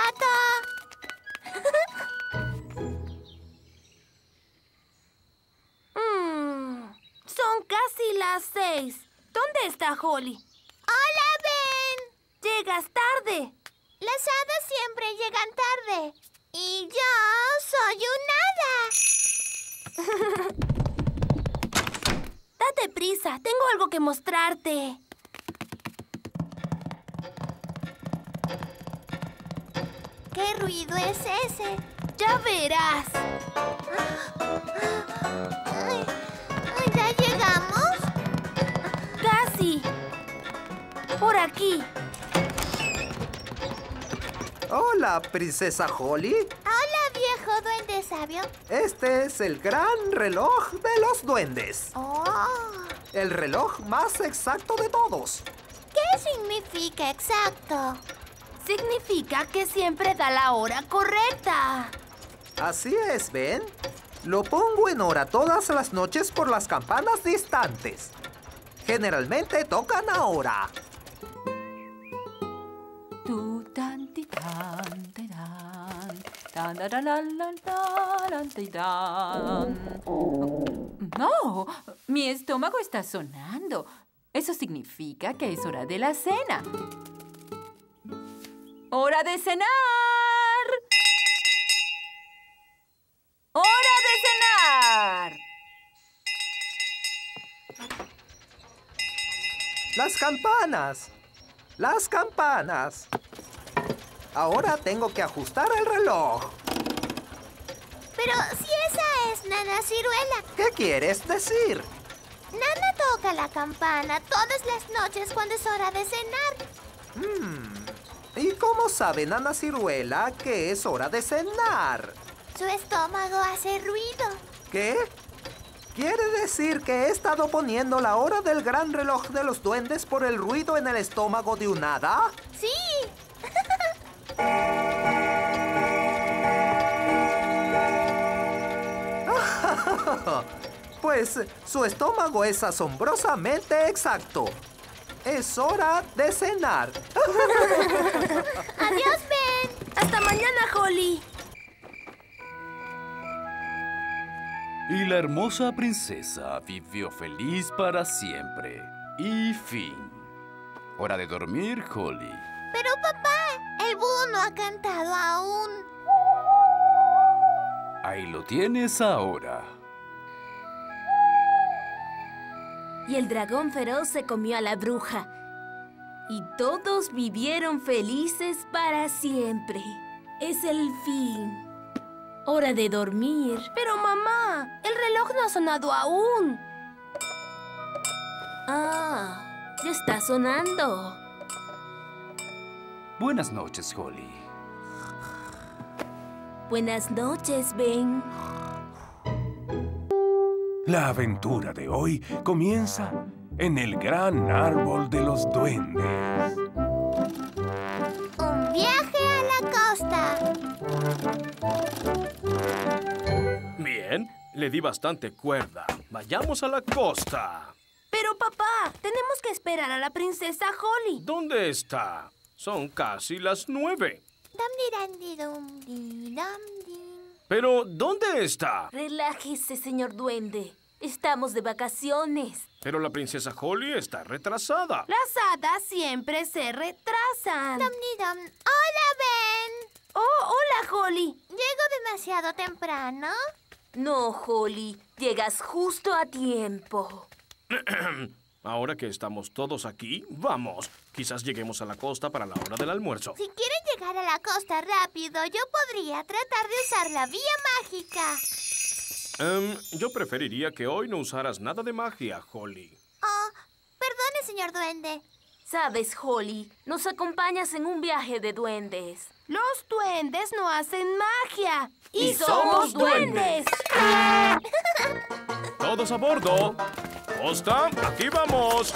Pato! Son casi las 6. ¿Dónde está Holly? ¡Hola, Ben! ¡Llegas tarde! Las hadas siempre llegan tarde. Y yo soy un hada. Date prisa, tengo algo que mostrarte. ¿Qué ruido es ese? ¡Ya verás! Ay, ¿ya llegamos? ¡Casi! Por aquí. Hola, princesa Holly. Hola, viejo duende sabio. Este es el gran reloj de los duendes. Oh, El reloj más exacto de todos. ¿qué significa exacto? Significa que siempre da la hora correcta. Así es, ¿ven? Lo pongo en hora todas las noches por las campanas distantes. Generalmente tocan ahora. Tu tan ti tan ti tan tan da, da, la, la, la, la, ti, tan. No, mi estómago está sonando. Eso significa que es hora de la cena. ¡Hora de cenar! ¡Hora de cenar! ¡Las campanas! ¡Las campanas! Ahora tengo que ajustar el reloj. Pero si esa es Nana Ciruela. ¿Qué quieres decir? Nana toca la campana todas las noches cuando es hora de cenar. ¿Y cómo sabe Nana Ciruela que es hora de cenar? Su estómago hace ruido. ¿Qué? ¿Quiere decir que he estado poniendo la hora del gran reloj de los duendes por el ruido en el estómago de un hada? ¡Sí! Pues su estómago es asombrosamente exacto. Es hora de cenar. ¡Adiós, Ben! ¡Hasta mañana, Holly! Y la hermosa princesa vivió feliz para siempre. Y fin. Hora de dormir, Holly. Pero, papá, el búho no ha cantado aún. Ahí lo tienes ahora. Y el dragón feroz se comió a la bruja. Y todos vivieron felices para siempre. Es el fin. Hora de dormir. Pero mamá, el reloj no ha sonado aún. Ah, ya está sonando. Buenas noches, Holly. Buenas noches, Ben. La aventura de hoy comienza en el gran árbol de los duendes. Un viaje a la costa. Bien, le di bastante cuerda. Vayamos a la costa. Pero papá, tenemos que esperar a la princesa Holly. ¿Dónde está? Son casi las 9. Pero, ¿dónde está? Relájese, señor duende. Estamos de vacaciones. Pero la princesa Holly está retrasada. Las hadas siempre se retrasan. Hola, Ben. Oh, hola, Holly. ¿Llego demasiado temprano? No, Holly. Llegas justo a tiempo. Ahora que estamos todos aquí, vamos. Quizás lleguemos a la costa para la hora del almuerzo. Si quieren llegar a la costa rápido, yo podría tratar de usar la vía mágica. Yo preferiría que hoy no usaras nada de magia, Holly. Oh, perdone, señor duende. Sabes, Holly, nos acompañas en un viaje de duendes. Los duendes no hacen magia. ¡Y somos duendes! ¡Todos a bordo! ¡Costa, aquí vamos!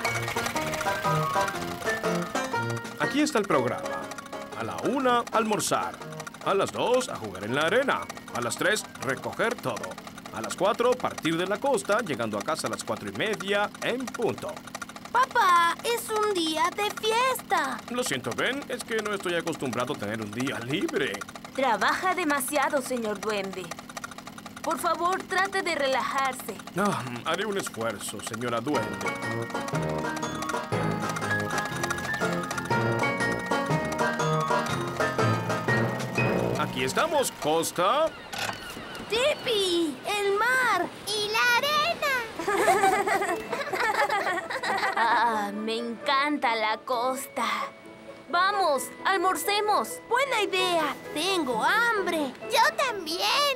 Aquí está el programa. A la 1, almorzar. A las 2, a jugar en la arena. A las 3, recoger todo. A las 4, partir de la costa, llegando a casa a las 4:30 en punto. Papá, es un día de fiesta. Lo siento, Ben, es que no estoy acostumbrado a tener un día libre. Trabaja demasiado, señor duende. Por favor, trate de relajarse. Haré un esfuerzo, señora duende. Aquí estamos, Costa. ¡Tipi! ¡El mar! ¡Y la arena! Ah, me encanta la costa. Vamos, almorcemos. Buena idea. Tengo hambre. Yo también.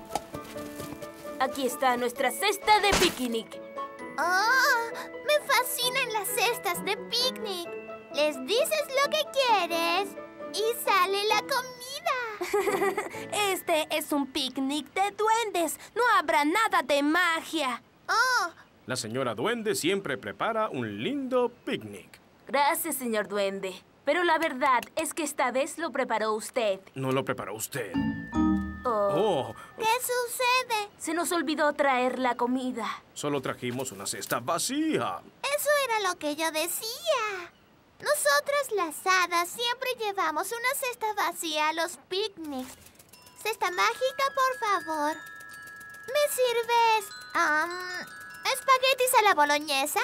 Aquí está nuestra cesta de picnic. ¡Oh! Me fascinan las cestas de picnic. Les dices lo que quieres y sale la comida. Este es un picnic de duendes. No habrá nada de magia. ¡Oh! La señora duende siempre prepara un lindo picnic. Gracias, señor duende. Pero la verdad es que esta vez lo preparó usted. No lo preparó usted. Oh. ¿Qué sucede? Se nos olvidó traer la comida. Solo trajimos una cesta vacía. Eso era lo que yo decía. Nosotras las hadas siempre llevamos una cesta vacía a los picnics. Cesta mágica, por favor. ¿Me sirves espaguetis a la boloñesa?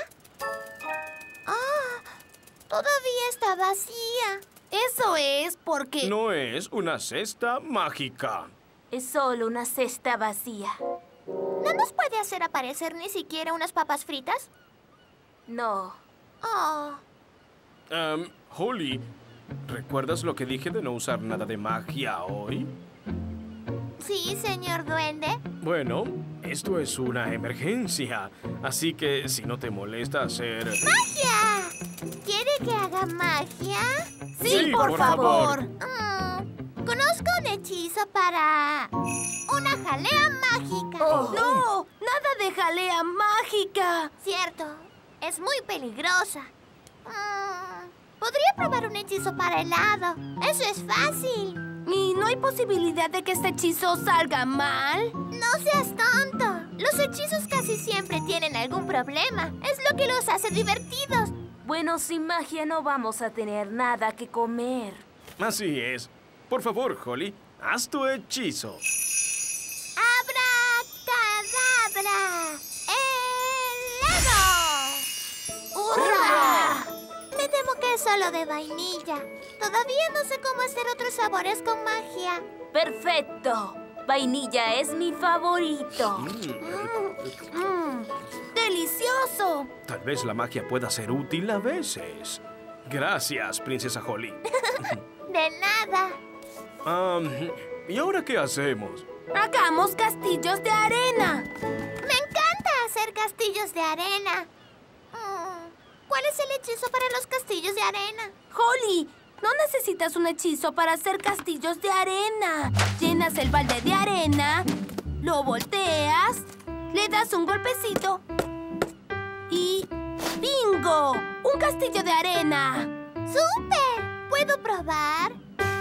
Ah, todavía está vacía. Eso es porque... No es una cesta mágica. Es solo una cesta vacía. ¿No nos puede hacer aparecer ni siquiera unas papas fritas? No. Oh. Holly, ¿recuerdas lo que dije de no usar nada de magia hoy? Sí, señor duende. Bueno, esto es una emergencia, así que si no te molesta hacer... ¡Magia! ¿Quiere que haga magia? Sí, por favor. Conozco un hechizo para... una jalea mágica. Oh. ¡No! ¡Nada de jalea mágica! Cierto, es muy peligrosa. Podría probar un hechizo para helado. Eso es fácil. ¿Y no hay posibilidad de que este hechizo salga mal? No seas tonto. Los hechizos casi siempre tienen algún problema. Es lo que los hace divertidos. Bueno, sin magia no vamos a tener nada que comer. Así es. Por favor, Holly, haz tu hechizo. ¡Abracadabra! ¡Helado! ¡Hurra! Me temo que es solo de vainilla. Todavía no sé cómo hacer otros sabores con magia. ¡Perfecto! Vainilla es mi favorito. ¡Delicioso! Tal vez la magia pueda ser útil a veces. Gracias, princesa Holly. De nada. ¿Y ahora qué hacemos? ¡Hagamos castillos de arena! Me encanta hacer castillos de arena. ¿Cuál es el hechizo para los castillos de arena? Holly, no necesitas un hechizo para hacer castillos de arena. Llenas el balde de arena, lo volteas, le das un golpecito y ¡bingo! ¡Un castillo de arena! ¡Súper! ¿Puedo probar?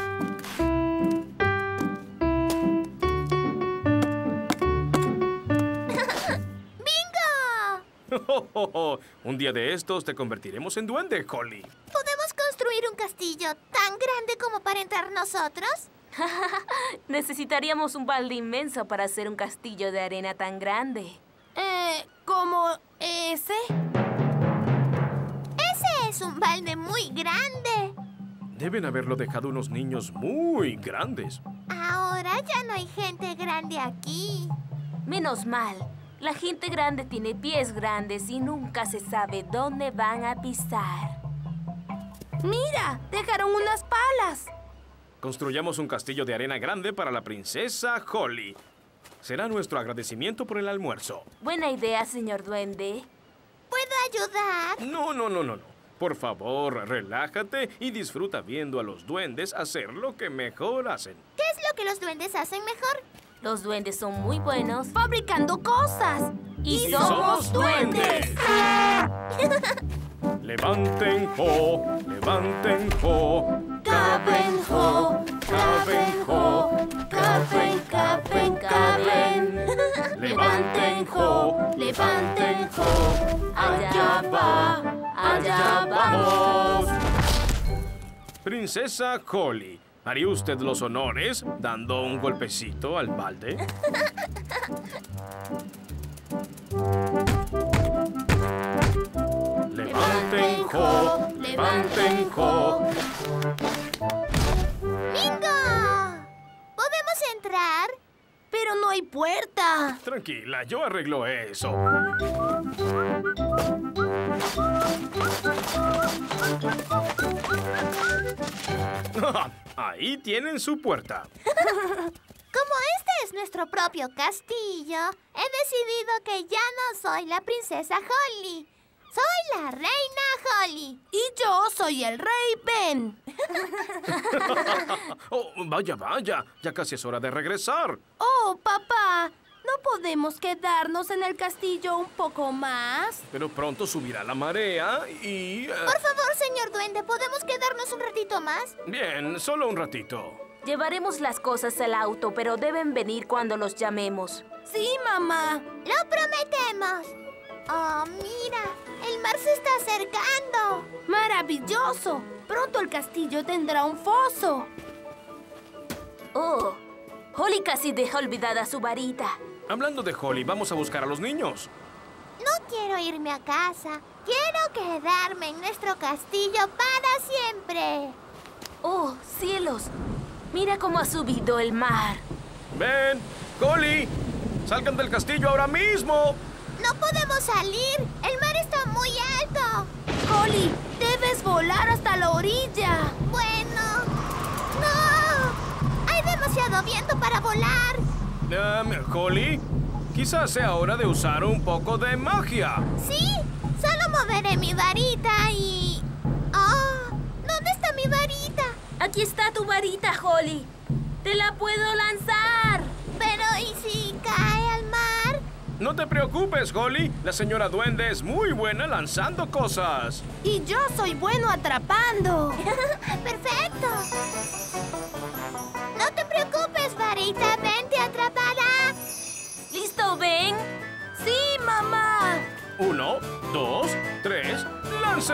Un día de estos te convertiremos en duende, Holly. ¿Podemos construir un castillo tan grande como para entrar nosotros? Necesitaríamos un balde inmenso para hacer un castillo de arena tan grande. ¿Como ese? Ese es un balde muy grande. Deben haberlo dejado unos niños muy grandes. Ahora ya no hay gente grande aquí. Menos mal. La gente grande tiene pies grandes y nunca se sabe dónde van a pisar. ¡Mira! ¡Dejaron unas palas! Construyamos un castillo de arena grande para la princesa Holly. Será nuestro agradecimiento por el almuerzo. Buena idea, señor duende. ¿Puedo ayudar? No. Por favor, relájate y disfruta viendo a los duendes hacer lo que mejor hacen. ¿Qué es lo que los duendes hacen mejor? Los duendes son muy buenos fabricando cosas. ¡Y somos duendes! Levanten ho, levanten ho. Caben ho, caben ho, caben, caben, caben. Levanten ho, levanten ho. Allá vamos. Princesa Holly, ¿haría usted los honores dando un golpecito al balde? Levanten ho, levanten ho. ¡Bingo! ¿Podemos entrar? Pero no hay puerta. Tranquila, yo arreglo eso. Ahí tienen su puerta. Como este es nuestro propio castillo, he decidido que ya no soy la princesa Holly. Soy la reina Holly. Y yo soy el rey Ben. Oh, vaya, ya casi es hora de regresar. Oh, papá, ¿no podemos quedarnos en el castillo un poco más? Pero pronto subirá la marea y... Por favor, señor duende, ¿podemos quedarnos un ratito más? Bien, solo un ratito. Llevaremos las cosas al auto, pero deben venir cuando los llamemos. Sí, mamá. ¡Lo prometemos! Oh, mira, el mar se está acercando. ¡Maravilloso! Pronto el castillo tendrá un foso. Oh, Holly casi deja olvidada su varita. Hablando de Holly, vamos a buscar a los niños. No quiero irme a casa. Quiero quedarme en nuestro castillo para siempre. ¡Oh, cielos! Mira cómo ha subido el mar. ¡Ven! ¡Holly! ¡Salgan del castillo ahora mismo! ¡No podemos salir! ¡El mar está muy alto! Holly, debes volar hasta la orilla. Bueno... ¡No! ¡Hay demasiado viento para volar! Holly, quizás sea hora de usar un poco de magia. Sí, solo moveré mi varita y... ¡Oh! ¿Dónde está mi varita? Aquí está tu varita, Holly. ¡Te la puedo lanzar! Pero, ¿y si cae al mar? No te preocupes, Holly. La señora Duende es muy buena lanzando cosas. Y yo soy bueno atrapando. ¡Perfecto! No te preocupes, varita. Ven, te atrapará. ¿Listo, Ben? ¡Sí, mamá! 1, 2, 3, ¡lance!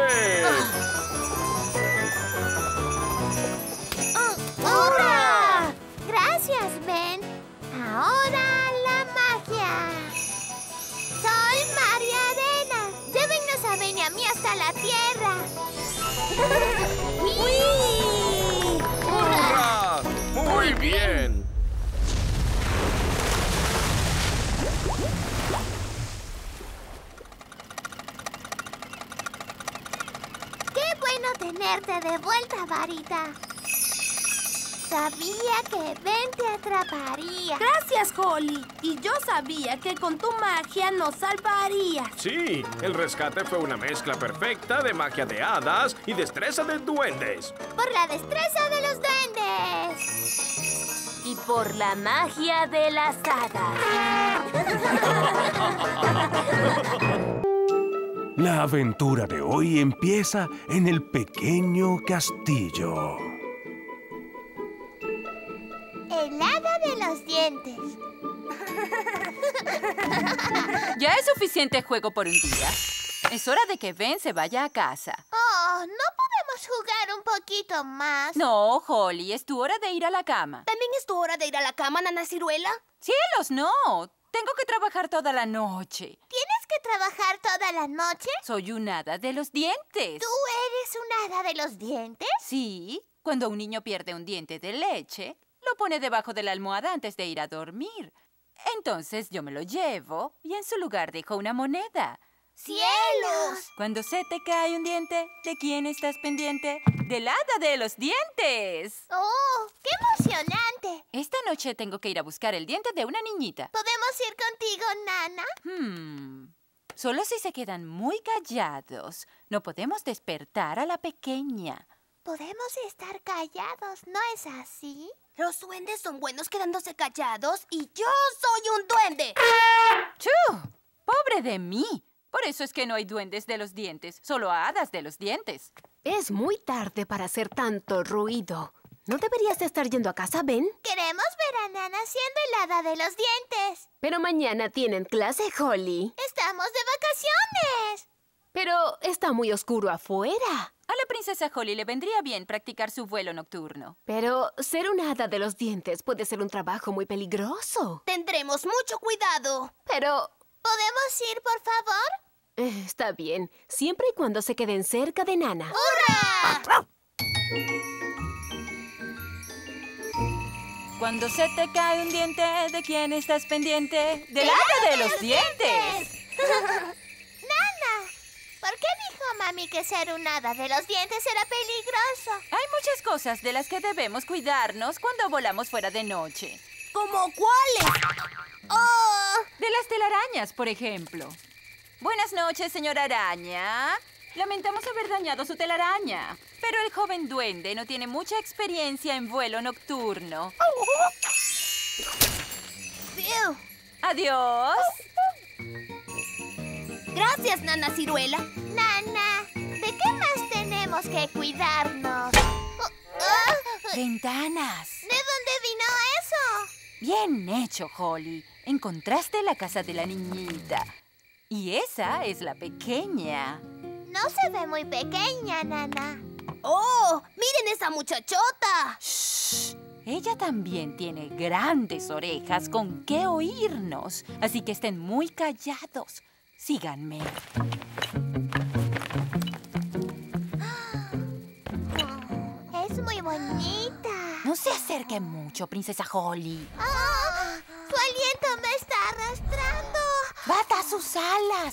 ¡Hurra! Gracias, Ben. Ahora la magia. Soy mar y arena. Llévennos a Ben y a mí hasta la tierra. ¡Uy! ¡Hurra! ¡Muy bien! ¡Qué bueno tenerte de vuelta, varita! Sabía que Ben te atraparía. Gracias, Holly. Y yo sabía que con tu magia nos salvarías. Sí, el rescate fue una mezcla perfecta de magia de hadas y destreza de duendes. Por la destreza de los duendes. Y por la magia de las hadas. La aventura de hoy empieza en el pequeño castillo. El hada de los dientes. Ya es suficiente juego por un día. Es hora de que Ben se vaya a casa. Oh, ¿no podemos jugar un poquito más? No, Holly, es tu hora de ir a la cama. ¿También es tu hora de ir a la cama, Nana Ciruela? ¡Cielos, no! Tengo que trabajar toda la noche. ¿Tienes que trabajar toda la noche? Soy un hada de los dientes. ¿Tú eres un hada de los dientes? Sí, cuando un niño pierde un diente de leche, lo pone debajo de la almohada antes de ir a dormir. Entonces yo me lo llevo y en su lugar dejo una moneda. ¡Cielos! Cuando se te cae un diente, ¿de quién estás pendiente? ¡Del hada de los dientes! ¡Oh, qué emocionante! Esta noche tengo que ir a buscar el diente de una niñita. ¿Podemos ir contigo, Nana? Solo si se quedan muy callados. No podemos despertar a la pequeña. Podemos estar callados, ¿no es así? Los duendes son buenos quedándose callados y yo soy un duende. ¡Chu! ¡Pobre de mí! Por eso es que no hay duendes de los dientes, solo hadas de los dientes. Es muy tarde para hacer tanto ruido. ¿No deberías estar yendo a casa, Ben? Queremos ver a Nana siendo el hada de los dientes. Pero mañana tienen clase, Holly. ¡Estamos de vacaciones! Pero está muy oscuro afuera. A la princesa Holly le vendría bien practicar su vuelo nocturno. Pero ser una hada de los dientes puede ser un trabajo muy peligroso. Tendremos mucho cuidado. Pero... ¿podemos ir, por favor? Está bien, siempre y cuando se queden cerca de Nana. ¡Hurra! Cuando se te cae un diente, ¿de quién estás pendiente? ¡Del hada de los dientes! ¡Nana! ¿Por qué dijo mami que ser un hada de los dientes era peligroso? Hay muchas cosas de las que debemos cuidarnos cuando volamos fuera de noche. ¿Cómo cuáles? ¡Oh! De las telarañas, por ejemplo. Buenas noches, señora araña. Lamentamos haber dañado su telaraña, pero el joven duende no tiene mucha experiencia en vuelo nocturno. ¡Fiu! ¡Adiós! Gracias, Nana Ciruela. Nana, ¿de qué más tenemos que cuidarnos? ¡Ventanas! ¿De dónde vino eso? Bien hecho, Holly. Encontraste la casa de la niñita. Y esa es la pequeña. No se ve muy pequeña, Nana. ¡Oh! ¡Miren esa muchachota! ¡Shh! Ella también tiene grandes orejas con qué oírnos. Así que estén muy callados. Síganme. Es muy bonita. No se acerque mucho, princesa Holly. ¡Ah! ¡Su aliento me está arrastrando! ¡Bata sus alas!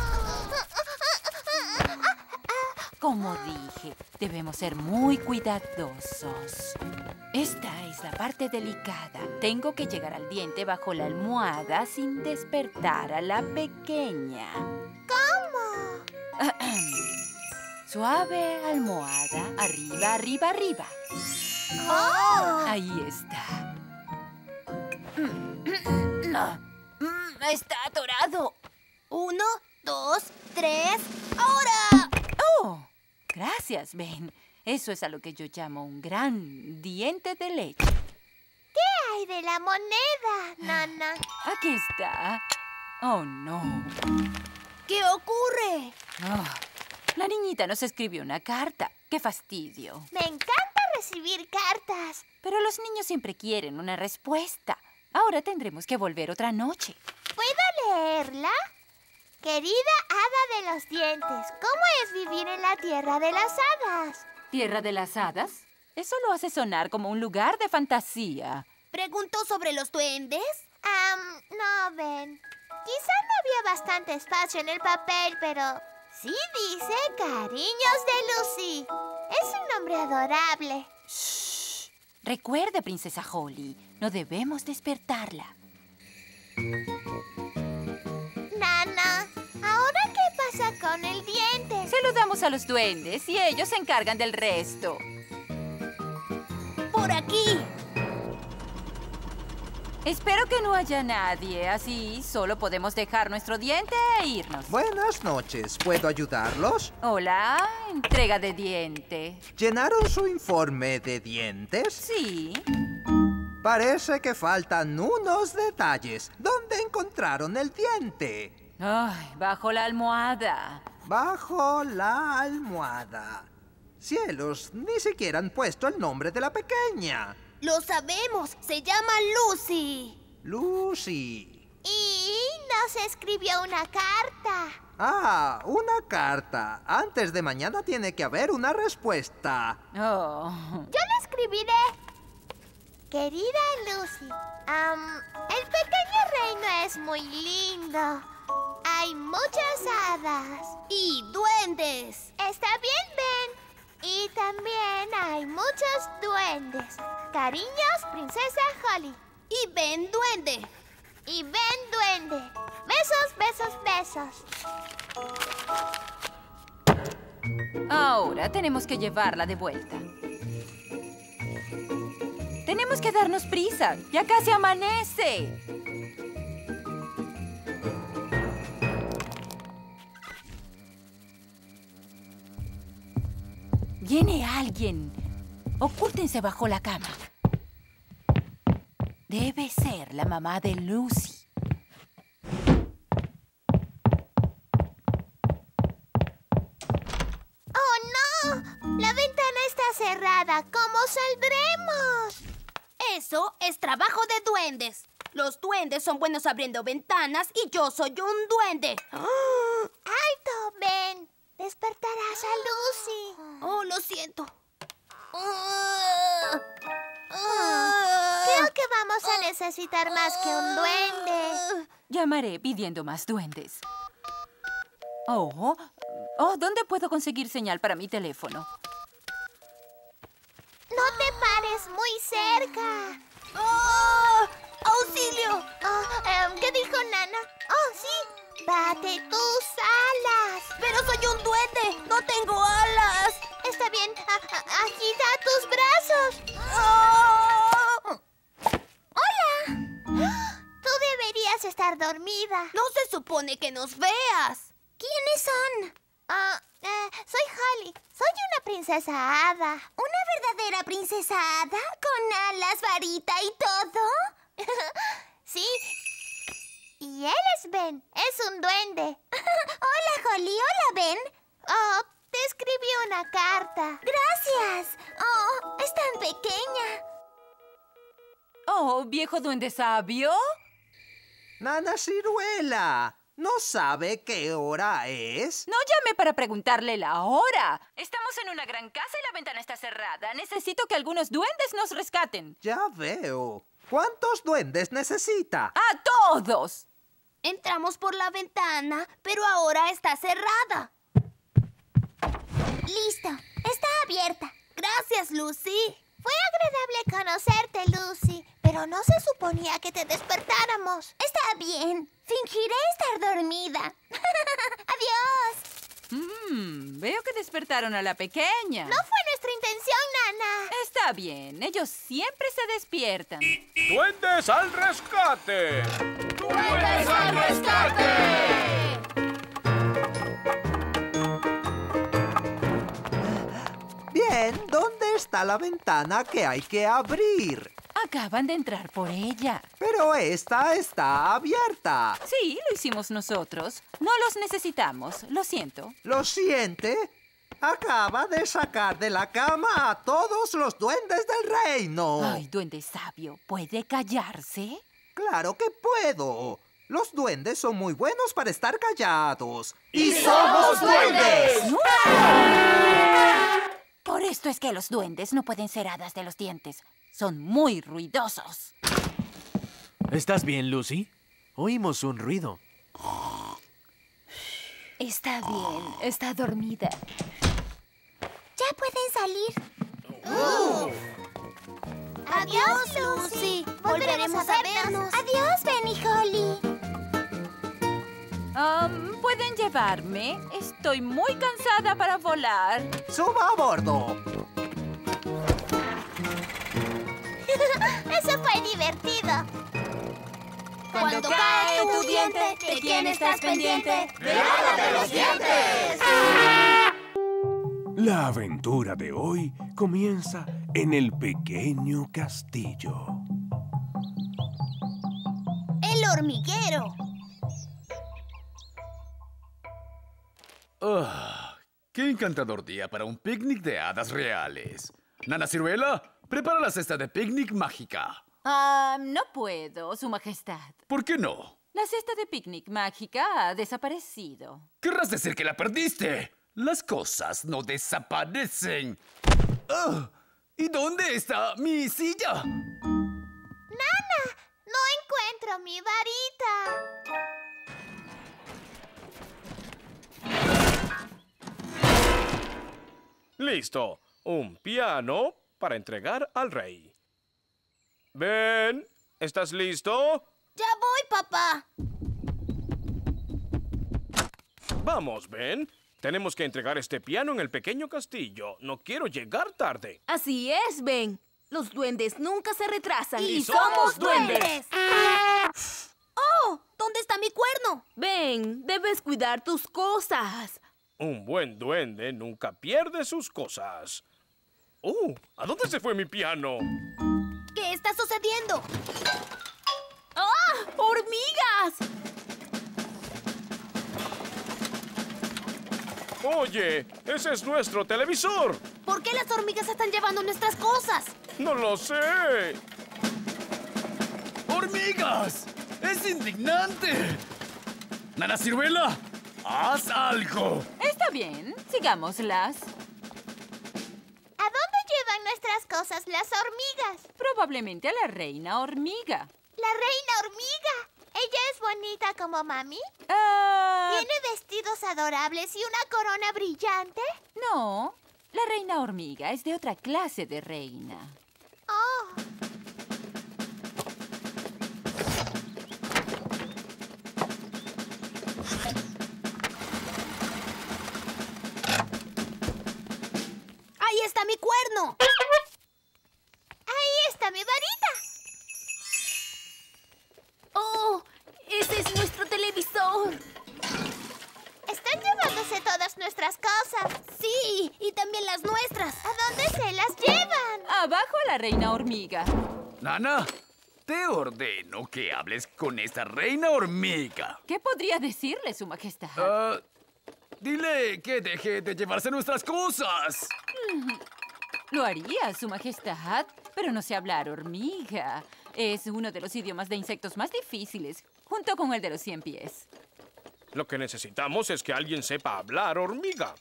Como dije, debemos ser muy cuidadosos. Esta es la parte delicada. Tengo que llegar al diente bajo la almohada sin despertar a la pequeña. ¿Cómo? Suave almohada, arriba, arriba, arriba. ¡Oh! Ahí está. Está atorado. 1, 2, 3, ¡ahora! ¡Oh! Gracias, Ben. Eso es a lo que yo llamo un gran diente de leche. ¿Qué hay de la moneda, Nana? Aquí está. Oh, no. ¿Qué ocurre? Oh, la niñita nos escribió una carta. ¡Qué fastidio! Me encanta recibir cartas. Pero los niños siempre quieren una respuesta. Ahora tendremos que volver otra noche. ¿Puedo leerla? Querida hada de los dientes, ¿cómo es vivir en la tierra de las hadas? ¿Tierra de las hadas? Eso lo hace sonar como un lugar de fantasía. ¿Preguntó sobre los duendes? No, Ben. Quizá no había bastante espacio en el papel, pero sí dice Cariños de Lucy. Es un nombre adorable. Shh. Recuerde, princesa Holly, no debemos despertarla. Nana, ¿ahora qué pasa con el diente? Se lo damos a los duendes y ellos se encargan del resto. ¡Por aquí! Espero que no haya nadie. Así solo podemos dejar nuestro diente e irnos. Buenas noches. ¿Puedo ayudarlos? Hola, entrega de diente. ¿Llenaron su informe de dientes? Sí. Parece que faltan unos detalles. ¿Dónde encontraron el diente? Ay, bajo la almohada. Bajo la almohada. Cielos, ni siquiera han puesto el nombre de la pequeña. ¡Lo sabemos! ¡Se llama Lucy! Lucy. Y nos escribió una carta. Ah, una carta. Antes de mañana tiene que haber una respuesta. Oh. Yo la escribiré. Querida Lucy, el pequeño reino es muy lindo. Hay muchas hadas. ¡Y duendes! Está bien, Ben. Y también hay muchos duendes. Cariños, princesa Holly. ¡Y Ben Duende! Y Ben Duende. Besos, besos, besos. Ahora tenemos que llevarla de vuelta. Tenemos que darnos prisa. Ya casi amanece. Viene alguien. Ocúltense bajo la cama. Debe ser la mamá de Lucy. ¡Oh, no! La ventana está cerrada. ¿Cómo saldremos? Eso es trabajo de duendes. Los duendes son buenos abriendo ventanas y yo soy un duende. ¡Alto, Ben! Despertarás a Lucy. Oh, lo siento. Creo que vamos a necesitar más que un duende. Llamaré pidiendo más duendes. ¿Dónde puedo conseguir señal para mi teléfono? No te pares muy cerca. ¡Auxilio! ¿Qué dijo Nana? ¡Oh, sí! ¡Bate tus alas! ¡Pero soy un duende! ¡No tengo alas! Está bien. Agita tus brazos. ¡Hola! Tú deberías estar dormida. No se supone que nos veas. ¿Quiénes son? Soy Holly. Soy una princesa hada. ¿Una verdadera princesa hada? ¿Con alas, varita y todo? Sí. Y él es Ben. Es un duende. Hola, Holly. Hola, Ben. Oh, te escribí una carta. Gracias. Oh, es tan pequeña. Oh, viejo duende sabio. Nana Ciruela, ¿no sabe qué hora es? No llame para preguntarle la hora. Estamos en una gran casa y la ventana está cerrada. Necesito que algunos duendes nos rescaten. Ya veo. ¿Cuántos duendes necesita? ¡A todos! Entramos por la ventana, pero ahora está cerrada. Listo. Está abierta. Gracias, Lucy. Fue agradable conocerte, Lucy, pero no se suponía que te despertáramos. Está bien. Fingiré estar dormida. Adiós. Veo que despertaron a la pequeña. No fue nuestra intención, Nana. Está bien, ellos siempre se despiertan. ¡Duendes al rescate! ¡Duendes al rescate! Bien, ¿dónde está la ventana que hay que abrir? Acaban de entrar por ella. Pero esta está abierta. Sí, lo hicimos nosotros. No los necesitamos, lo siento. ¿Lo siente? Acaba de sacar de la cama a todos los duendes del reino. Ay, duende sabio, ¿puede callarse? Claro que puedo. Los duendes son muy buenos para estar callados. ¡Y somos duendes! Por esto es que los duendes no pueden ser hadas de los dientes. Son muy ruidosos. ¿Estás bien, Lucy? Oímos un ruido. Está bien, está dormida. Ya pueden salir. Adiós, Lucy. Volveremos a vernos. Adiós, Ben y Holly. ¿Pueden llevarme? Estoy muy cansada para volar. ¡Suba a bordo! Eso fue divertido. Cuando cae tu diente, ¿de quién estás pendiente? ¡Del hada de los dientes! La aventura de hoy comienza en el pequeño castillo. El hormiguero. ¡Qué encantador día para un picnic de hadas reales! Nana Ciruela, prepara la cesta de picnic mágica. No puedo, Su Majestad. ¿Por qué no? La cesta de picnic mágica ha desaparecido. ¿Querrás decir que la perdiste? Las cosas no desaparecen. ¿Y dónde está mi silla? ¡Nana! No encuentro mi varita. Listo. Un piano para entregar al rey. Ben, ¿estás listo? Ya voy, papá. Vamos, Ben. Tenemos que entregar este piano en el pequeño castillo. No quiero llegar tarde. Así es, Ben. Los duendes nunca se retrasan. ¡Y somos duendes! ¡Oh! ¿Dónde está mi cuerno? Ben, debes cuidar tus cosas. Un buen duende nunca pierde sus cosas. ¿A dónde se fue mi piano? ¿Qué está sucediendo? ¡Ah! ¡Hormigas! Oye, ese es nuestro televisor. ¿Por qué las hormigas están llevando nuestras cosas? No lo sé. ¡Hormigas! ¡Es indignante! ¡Nana Ciruela! ¡Haz algo! Está bien, sigámoslas. ¿A dónde llevan nuestras cosas las hormigas? Probablemente a la reina hormiga. ¿La reina hormiga? ¿Ella es bonita como mami? ¿Tiene vestidos adorables y una corona brillante? No, la reina hormiga es de otra clase de reina. Oh. ¡Ahí está mi cuerno! ¡Ahí está mi varita! ¡Oh! ¡Ese es nuestro televisor! Están llevándose todas nuestras cosas. Sí, y también las nuestras. ¿A dónde se las llevan? Abajo a la reina hormiga. Nana, te ordeno que hables con esta reina hormiga. ¿Qué podría decirle, Su Majestad? Dile que deje de llevarse nuestras cosas. Lo haría, Su Majestad, pero no sé hablar hormiga. Es uno de los idiomas de insectos más difíciles, junto con el de los 100 pies. Lo que necesitamos es que alguien sepa hablar hormiga.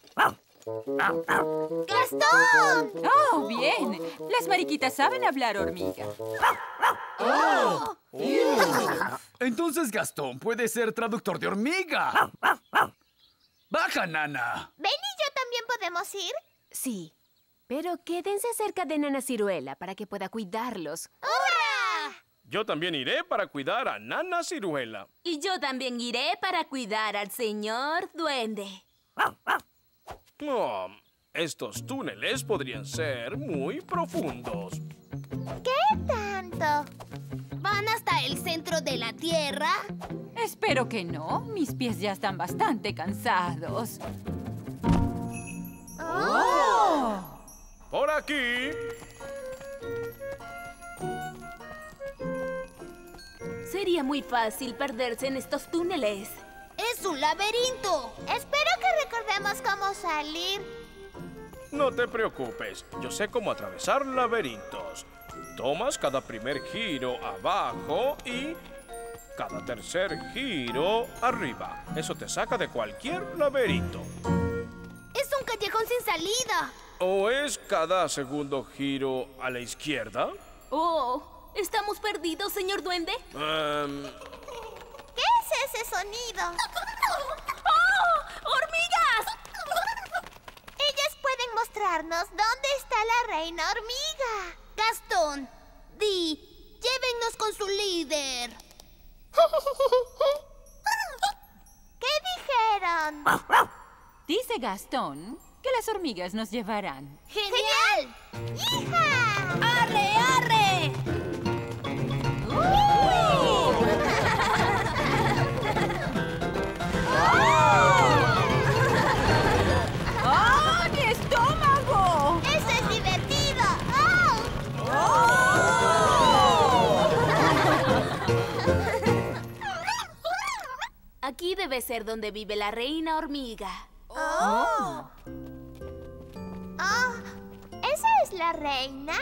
¡Gastón! ¡Oh, bien! Las mariquitas saben hablar hormiga. Entonces Gastón puede ser traductor de hormiga. ¡Baja, Nana! ¿Ben y yo también podemos ir? Sí, pero quédense cerca de Nana Ciruela para que pueda cuidarlos. ¡Hurra! Yo también iré para cuidar a Nana Ciruela. Y yo también iré para cuidar al señor duende. Estos túneles podrían ser muy profundos. ¿Qué tanto? ¿Van hasta el centro de la Tierra? Espero que no. Mis pies ya están bastante cansados. Por aquí. Sería muy fácil perderse en estos túneles. ¡Es un laberinto! Espero que recordemos cómo salir. No te preocupes, yo sé cómo atravesar laberintos. Tomas cada primer giro abajo y cada tercer giro arriba. Eso te saca de cualquier laberinto. ¡Es un callejón sin salida! ¿O es cada segundo giro a la izquierda? ¡Oh! ¿Estamos perdidos, señor duende? ¿Qué es ese sonido? ¡Oh! ¡Hormigas! Ellas pueden mostrarnos dónde está la reina hormiga. Gastón, entendí. Llévennos con su líder. ¿Qué dijeron? Dice Gastón que las hormigas nos llevarán. ¡Genial! ¡Hija! ¡Arre, arre! ¡Oh, mi estómago! ¡Eso es divertido! Aquí debe ser donde vive la reina hormiga. ¡Oh! ¿Esa es la reina?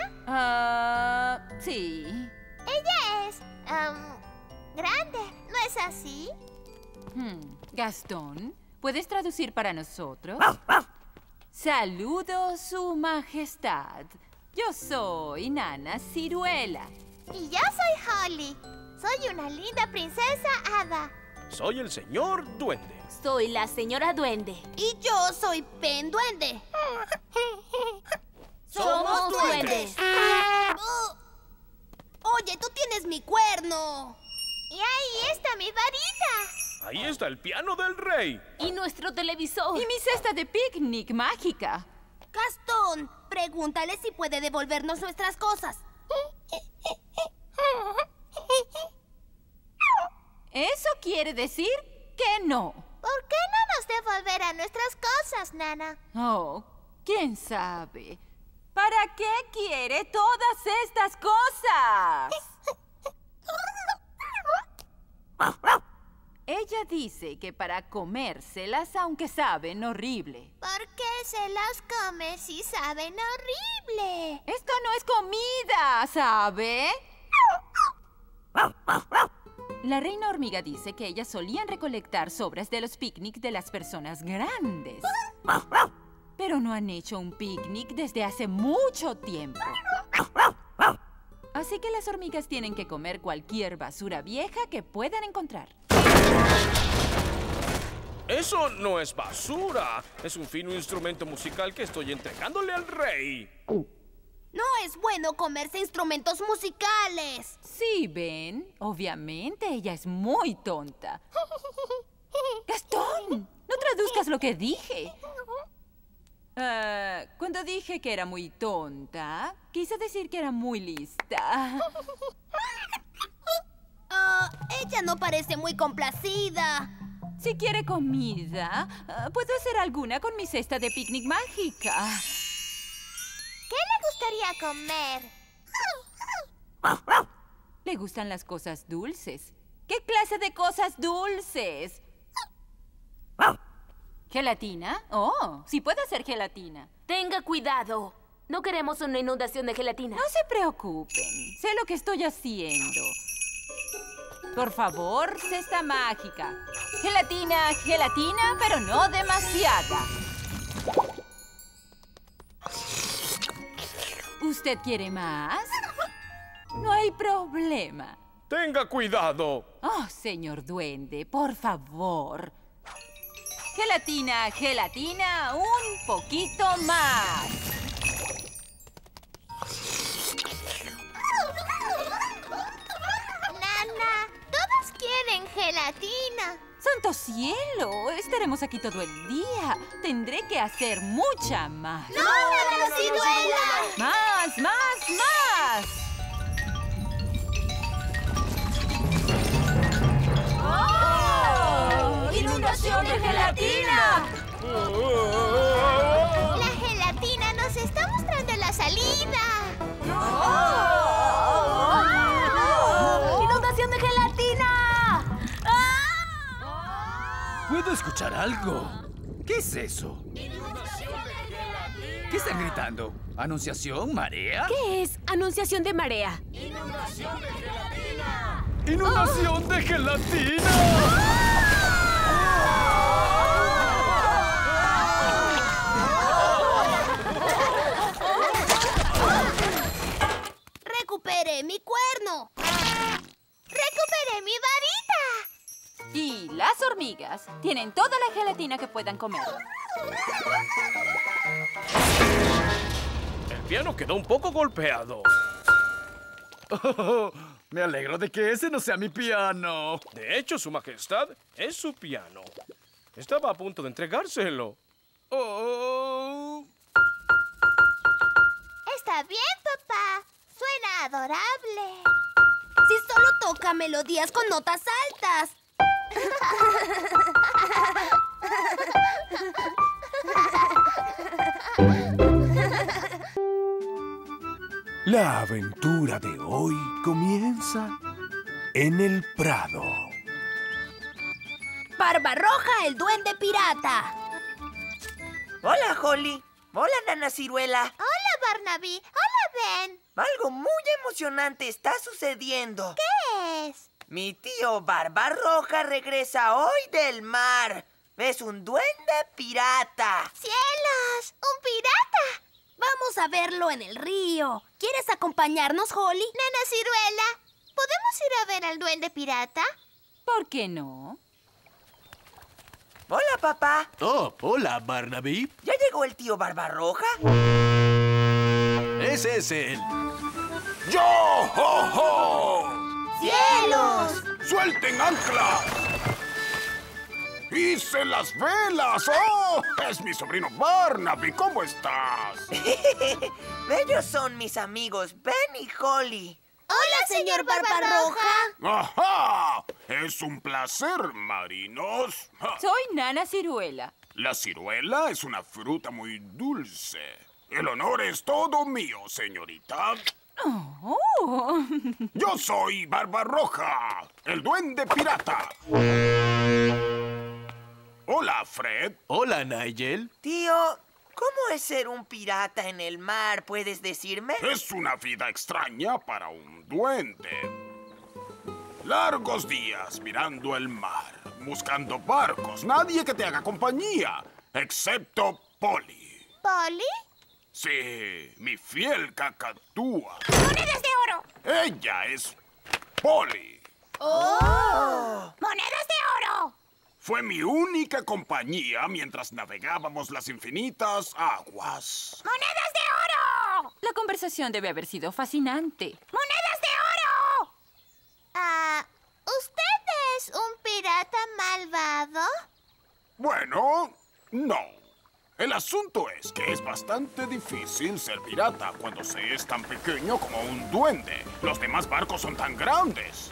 Sí. Ella es... grande, ¿no es así? Gastón, ¿puedes traducir para nosotros? Saludo, su majestad. Yo soy Nana Ciruela. Y yo soy Holly. Soy una linda princesa hada. Soy el señor Duende. Soy la señora Duende. Y yo soy Pen Duende. ¡Somos duendes! Oye, tú tienes mi cuerno. Y ahí está mi varita. Ahí está el piano del rey. Y nuestro televisor. Y mi cesta de picnic mágica. Gastón, pregúntale si puede devolvernos nuestras cosas. ¿Eso quiere decir que no? ¿Por qué no nos devolverá nuestras cosas, Nana? Oh, quién sabe. ¿Para qué quiere todas estas cosas? Ella dice que para comérselas, aunque saben horrible. ¿Por qué se las come si saben horrible? Esto no es comida, ¿sabe? La reina hormiga dice que ellas solían recolectar sobras de los picnics de las personas grandes. Pero no han hecho un picnic desde hace mucho tiempo. Así que las hormigas tienen que comer cualquier basura vieja que puedan encontrar. Eso no es basura. Es un fino instrumento musical que estoy entregándole al rey. No es bueno comerse instrumentos musicales. Sí, ven. Obviamente ella es muy tonta. ¡Gastón! No traduzcas lo que dije. Cuando dije que era muy tonta, quise decir que era muy lista. Ella no parece muy complacida. Si quiere comida, puedo hacer alguna con mi cesta de picnic mágica. ¿Qué le gustaría comer? Le gustan las cosas dulces. ¿Qué clase de cosas dulces? ¿Gelatina? Oh, sí puedo hacer gelatina. Tenga cuidado. No queremos una inundación de gelatina. No se preocupen. Sé lo que estoy haciendo. Por favor, cesta mágica. Gelatina, gelatina, pero no demasiada. ¿Usted quiere más? No hay problema. ¡Tenga cuidado! Oh, señor duende, por favor. Gelatina, gelatina, un poquito más. Nana, todos quieren gelatina. ¡Santo cielo! Estaremos aquí todo el día. Tendré que hacer mucha más. ¡No, Nana Ciruela! ¡Más, más, más! ¡Oh! ¡Inundación de gelatina! La gelatina nos está mostrando la salida. ¡Inundación de gelatina! ¿Puedo escuchar algo? ¿Qué es eso? ¿Qué están gritando? ¿Anunciación? ¿Marea? ¿Qué es anunciación de marea? ¡Inundación de gelatina! ¡Inundación de gelatina! ¡Recuperé mi cuerno! ¡Recuperé mi varita! Y las hormigas tienen toda la gelatina que puedan comer. El piano quedó un poco golpeado. Oh, me alegro de que ese no sea mi piano. De hecho, Su Majestad es su piano. Estaba a punto de entregárselo. Oh. Está bien, papá. Suena adorable. Si solo toca melodías con notas altas. La aventura de hoy comienza en el Prado. Barbarroja, el duende pirata. Hola, Holly. Hola, Nana Ciruela. Hola, Barnaby. Hola, Ben. Algo muy emocionante está sucediendo. ¿Qué es? Mi tío Barbarroja regresa hoy del mar. Es un duende pirata. ¡Cielos! ¡Un pirata! Vamos a verlo en el río. ¿Quieres acompañarnos, Holly? Nana Ciruela, ¿podemos ir a ver al duende pirata? ¿Por qué no? Hola, papá. Oh, hola, Barnaby. ¿Ya llegó el tío Barbarroja? Ese es él. ¡Yo, ho, ho! ¡Cielos! ¡Suelten ancla! ¡Hice las velas! ¡Oh! Es mi sobrino Barnaby. ¿Cómo estás? Ellos son mis amigos Ben y Holly. Hola, señor Barbarroja. ¡Ajá! Es un placer, marinos. Ja. Soy Nana Ciruela. La ciruela es una fruta muy dulce. El honor es todo mío, señorita. Oh. Yo soy Barbarroja, el duende pirata. Hola, Fred. Hola, Nigel. Tío, ¿cómo es ser un pirata en el mar? ¿Puedes decirme? Es una vida extraña para un duende. Largos días mirando el mar, buscando barcos, nadie que te haga compañía, excepto Polly. ¿Polly? Sí, mi fiel cacatúa. ¡Monedas de oro! Ella es Polly. ¡Oh! ¡Monedas de oro! Fue mi única compañía mientras navegábamos las infinitas aguas. ¡Monedas de oro! La conversación debe haber sido fascinante. ¡Monedas de oro! ¿Usted es un pirata malvado? Bueno, no. El asunto es que es bastante difícil ser pirata cuando se es tan pequeño como un duende. Los demás barcos son tan grandes.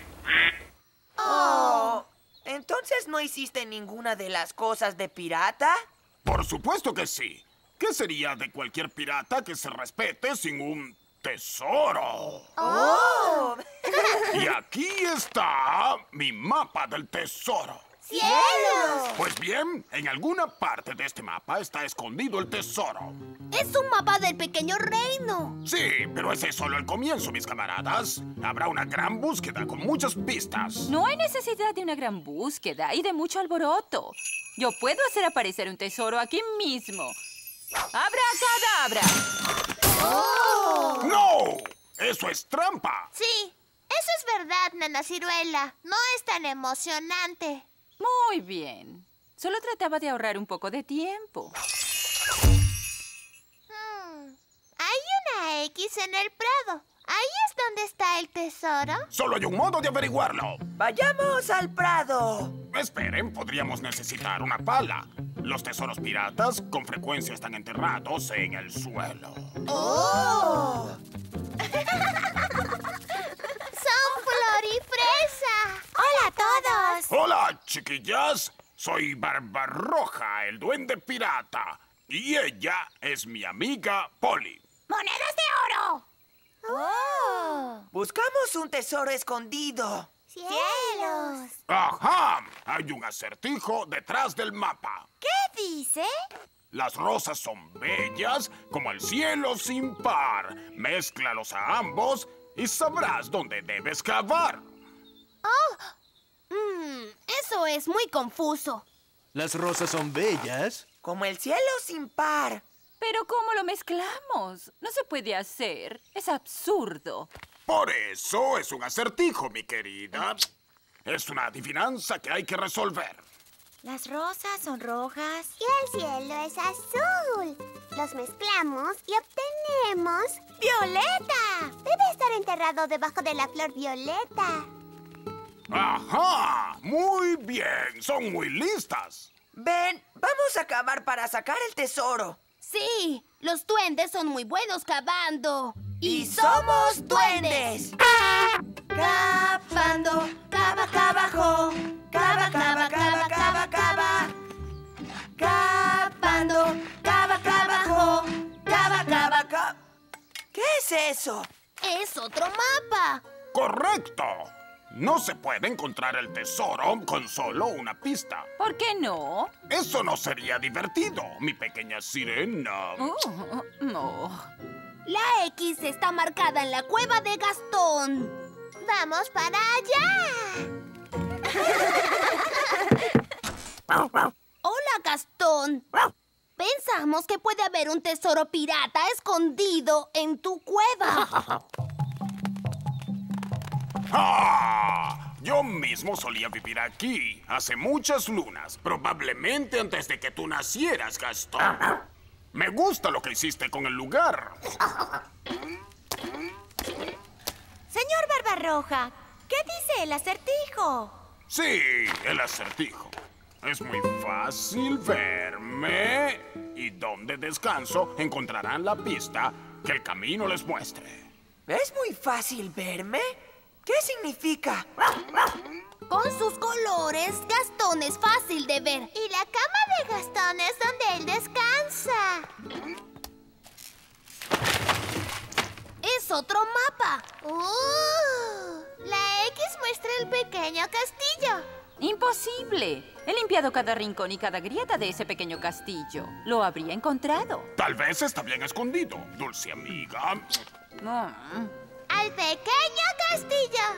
Oh, ¿entonces no hiciste ninguna de las cosas de pirata? Por supuesto que sí. ¿Qué sería de cualquier pirata que se respete sin un tesoro? ¡Oh! Y aquí está mi mapa del tesoro. ¡Cielos! Pues bien, en alguna parte de este mapa está escondido el tesoro. Es un mapa del pequeño reino. Sí, pero ese es solo el comienzo, mis camaradas. Habrá una gran búsqueda con muchas pistas. No hay necesidad de una gran búsqueda y de mucho alboroto. Yo puedo hacer aparecer un tesoro aquí mismo. ¡Abracadabra! ¡Oh! ¡No! ¡Eso es trampa! Sí, eso es verdad, Nana Ciruela. No es tan emocionante. Muy bien. Solo trataba de ahorrar un poco de tiempo. Hay una X en el prado. ¿Ahí es donde está el tesoro? Solo hay un modo de averiguarlo. ¡Vayamos al prado! Esperen, podríamos necesitar una pala. Los tesoros piratas con frecuencia están enterrados en el suelo. ¡Oh! ¡Son Flor y Fresa! ¡Hola a todos! Hola, chiquillas. Soy Barbarroja, el duende pirata. Y ella es mi amiga Polly. ¡Monedas de oro! ¡Oh! Buscamos un tesoro escondido. ¡Cielos! ¡Ajá! Hay un acertijo detrás del mapa. ¿Qué dice? Las rosas son bellas como el cielo sin par. Mézclalos a ambos y sabrás dónde debes cavar. ¡Oh! Eso es muy confuso. Las rosas son bellas. Como el cielo sin par. ¿Pero cómo lo mezclamos? No se puede hacer. Es absurdo. Por eso es un acertijo, mi querida. Es una adivinanza que hay que resolver. Las rosas son rojas y el cielo es azul. Los mezclamos y obtenemos violeta. Debe estar estar enterrado debajo de la flor violeta. ¡Ajá! ¡Muy bien! ¡Son muy listas! Ven, vamos a cavar para sacar el tesoro. Sí, los duendes son muy buenos cavando. ¡Y somos duendes! Cavando, cava, cavajo. Cava, cava, cava, cava, cava. Cavando, cava, cavajo. Cava, cava, cava. ¿Qué es eso? Es otro mapa. ¡Correcto! No se puede encontrar el tesoro con solo una pista. ¿Por qué no? Eso no sería divertido, mi pequeña sirena. No. La X está marcada en la cueva de Gastón. ¡Vamos para allá! Hola, Gastón. Pensamos que puede haber un tesoro pirata escondido en tu cueva. ¡Ah! Yo mismo solía vivir aquí, hace muchas lunas, probablemente antes de que tú nacieras, Gastón. Me gusta lo que hiciste con el lugar. Señor Barbarroja, ¿qué dice el acertijo? Sí, el acertijo. Es muy fácil verme y donde descanso encontrarán la pista que el camino les muestre. ¿Es muy fácil verme? ¿Qué significa? Con sus colores, Gastón es fácil de ver. Y la cama de Gastón es donde él descansa. Es otro mapa. La X muestra el pequeño castillo. ¡Imposible! He limpiado cada rincón y cada grieta de ese pequeño castillo. Lo habría encontrado. Tal vez está bien escondido, dulce amiga. ¡Al pequeño castillo!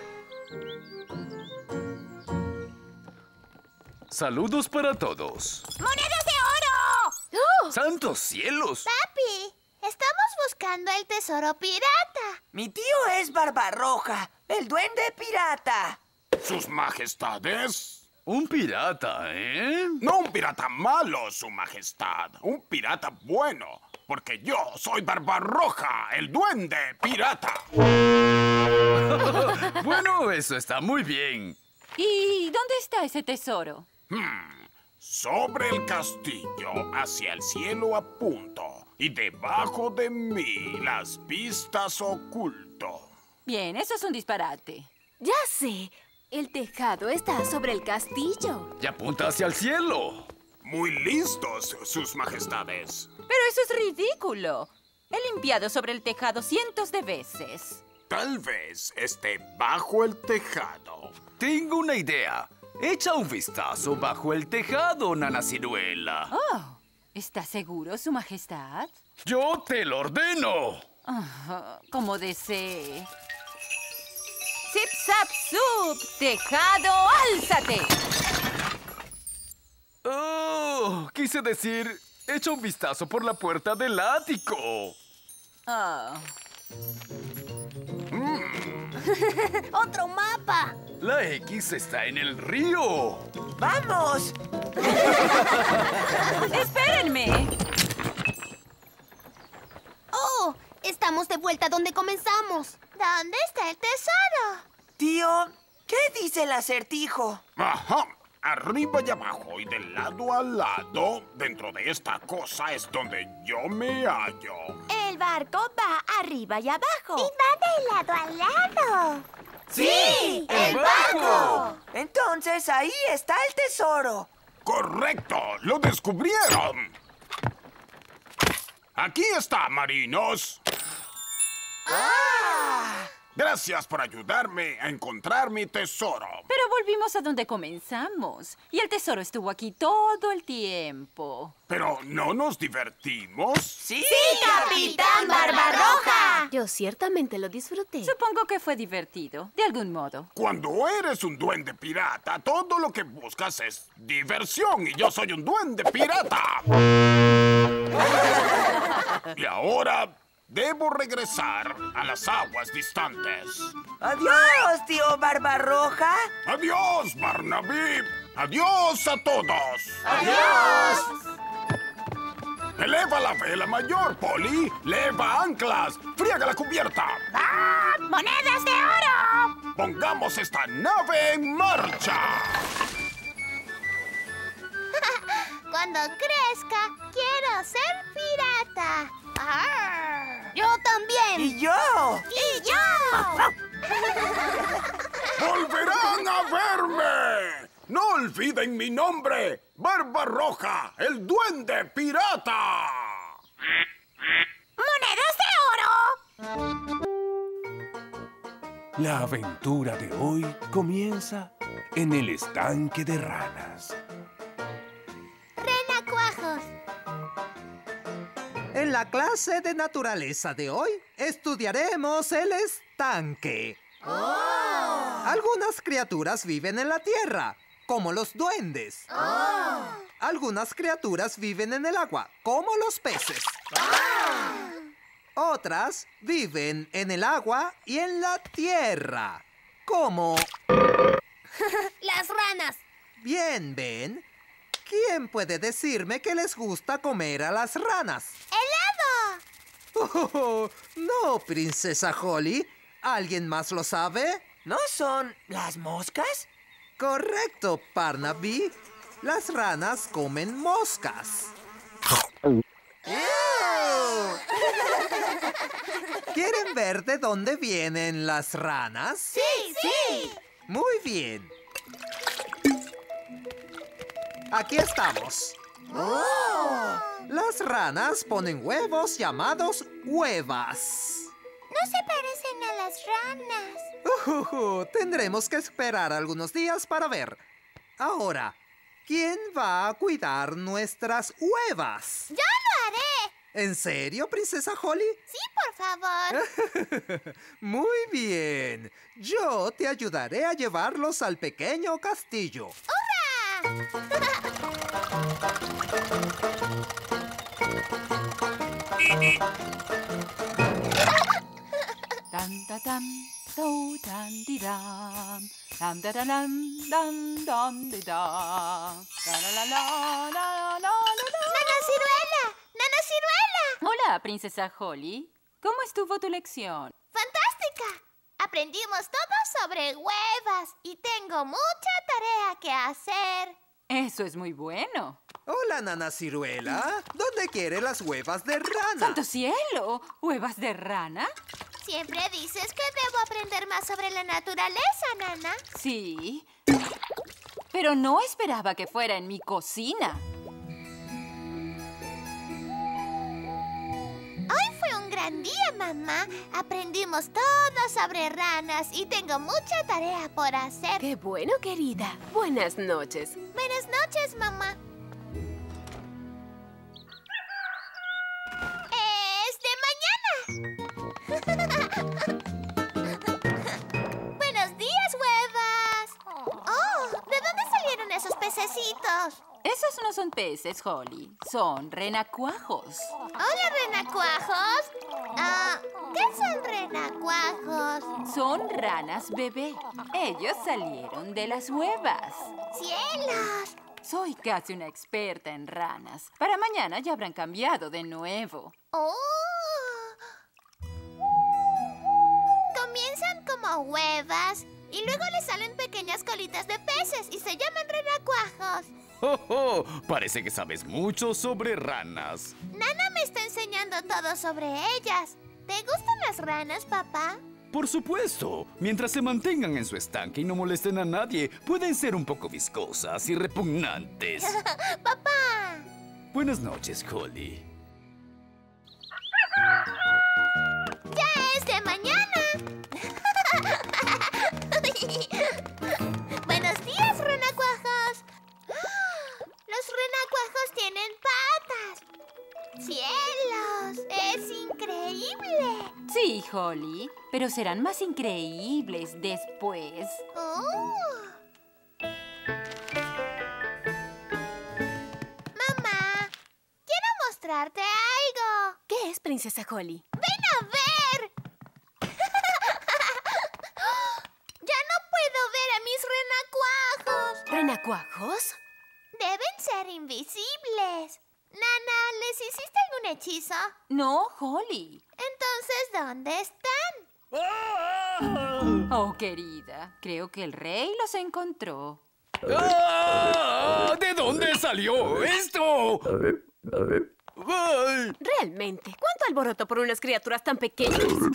Saludos para todos. ¡Monedas de oro! ¡Santos cielos! Papi, estamos buscando el tesoro pirata. Mi tío es Barbarroja, el duende pirata. Sus majestades. Un pirata, ¿eh? No un pirata malo, su majestad. Un pirata bueno. Porque yo soy Barbarroja, el duende pirata. Bueno, eso está muy bien. ¿Y dónde está ese tesoro? Sobre el castillo, hacia el cielo apunto. Y debajo de mí, las pistas oculto. Bien, eso es un disparate. Ya sé. El tejado está sobre el castillo. Y apunta hacia el cielo. Muy listos, sus majestades. Pero eso es ridículo. He limpiado sobre el tejado cientos de veces. Tal vez esté bajo el tejado. Tengo una idea. Echa un vistazo bajo el tejado, Nana Ciruela. Oh, ¿está seguro, su majestad? ¡Yo te lo ordeno! Como desee. ¡Zip, zap, zup! ¡Tejado, álzate! Oh, quise decir, echa un vistazo por la puerta del ático. ¡Otro mapa! La X está en el río. ¡Vamos! ¡Espérenme! ¡Oh! Estamos de vuelta donde comenzamos. ¿Dónde está el tesoro? Tío, ¿qué dice el acertijo? Ajá. Arriba y abajo y de lado a lado, dentro de esta cosa es donde yo me hallo. El barco va arriba y abajo. Y va de lado a lado. ¡Sí! ¡El barco! Entonces ahí está el tesoro. ¡Correcto! ¡Lo descubrieron! ¡Aquí está, marinos! ¡Ah! Gracias por ayudarme a encontrar mi tesoro. Pero volvimos a donde comenzamos. Y el tesoro estuvo aquí todo el tiempo. ¿Pero no nos divertimos? ¡Sí, Capitán Barbarroja! Yo ciertamente lo disfruté. Supongo que fue divertido, de algún modo. Cuando eres un duende pirata, todo lo que buscas es diversión. Y yo soy un duende pirata. Y ahora debo regresar a las aguas distantes. ¡Adiós, tío Barbarroja! ¡Adiós, Barnaby! ¡Adiós a todos! ¡Adiós! Eleva la vela mayor, Polly. Leva anclas. Friega la cubierta. ¡Ah! ¡Monedas de oro! Pongamos esta nave en marcha. Cuando crezca, quiero ser pirata. ¡Arr! ¡Yo también! ¡Y yo! ¡Y yo! ¡Volverán a verme! ¡No olviden mi nombre! ¡Barbarroja, el duende pirata! ¡Monedas de oro! La aventura de hoy comienza en el estanque de ranas. Renacuajos. En la clase de naturaleza de hoy, estudiaremos el estanque. Algunas criaturas viven en la tierra, como los duendes. Algunas criaturas viven en el agua, como los peces. Otras viven en el agua y en la tierra, como... ¡Las ranas! Bien, Ben. ¿Quién puede decirme que les gusta comer a las ranas? ¡Helado! Oh, no, princesa Holly. ¿Alguien más lo sabe? ¿No son las moscas? Correcto, Barnaby. Las ranas comen moscas. ¿Quieren ver de dónde vienen las ranas? ¡Sí, sí! Muy bien. Aquí estamos. Las ranas ponen huevos llamados huevas. No se parecen a las ranas. Tendremos que esperar algunos días para ver. Ahora, ¿quién va a cuidar nuestras huevas? ¡Yo lo haré! ¿En serio, princesa Holly? Sí, por favor. Muy bien. Yo te ayudaré a llevarlos al pequeño castillo. Tan ta tam, do tan di dam, dam da da dam, dam dam di dam, la la la la la la la. ¡Nana Ciruela! ¡Nana Ciruela! Hola, princesa Holly. ¿Cómo estuvo tu lección? ¡Fantástica! Aprendimos todo sobre huevas y tengo mucha tarea que hacer. Eso es muy bueno. Hola, Nana Ciruela. ¿Dónde quiere las huevas de rana? ¡Santo cielo! ¿Huevas de rana? Siempre dices que debo aprender más sobre la naturaleza, Nana. Sí. Pero no esperaba que fuera en mi cocina. Hoy fue un gran día, mamá. Aprendimos todo sobre ranas y tengo mucha tarea por hacer. ¡Qué bueno, querida! Buenas noches. Buenas noches, mamá. Buenos días, huevas. Oh, ¿de dónde salieron esos pececitos? Esos no son peces, Holly. Son renacuajos. Hola, renacuajos. ¿Qué son renacuajos? Son ranas bebé. Ellos salieron de las huevas. ¡Cielos! Soy casi una experta en ranas. Para mañana ya habrán cambiado de nuevo. ¡Oh! Comienzan como huevas y luego les salen pequeñas colitas de peces y se llaman renacuajos. ¡Oh, oh! Parece que sabes mucho sobre ranas. Nana me está enseñando todo sobre ellas. ¿Te gustan las ranas, papá? Por supuesto. Mientras se mantengan en su estanque y no molesten a nadie, pueden ser un poco viscosas y repugnantes. ¡Papá! Buenas noches, Holly. ¡Ya es de mañana! ¡Buenos días, renacuajos! ¡Los renacuajos tienen patas! ¡Cielos! ¡Es increíble! Sí, Holly, pero serán más increíbles después. ¡Oh! Mamá, quiero mostrarte algo. ¿Qué es, princesa Holly? ¡Ven a ver! ¡Ya no puedo ver a mis renacuajos! ¿Renacuajos? Deben ser invisibles. Nana, ¿les hiciste algún hechizo? No, Holly. Entonces, ¿dónde están? Oh, querida, creo que el rey los encontró. ¡Ah! ¿De dónde salió esto? ¡Ay! Realmente, ¿cuánto alboroto por unas criaturas tan pequeñas? ¡No!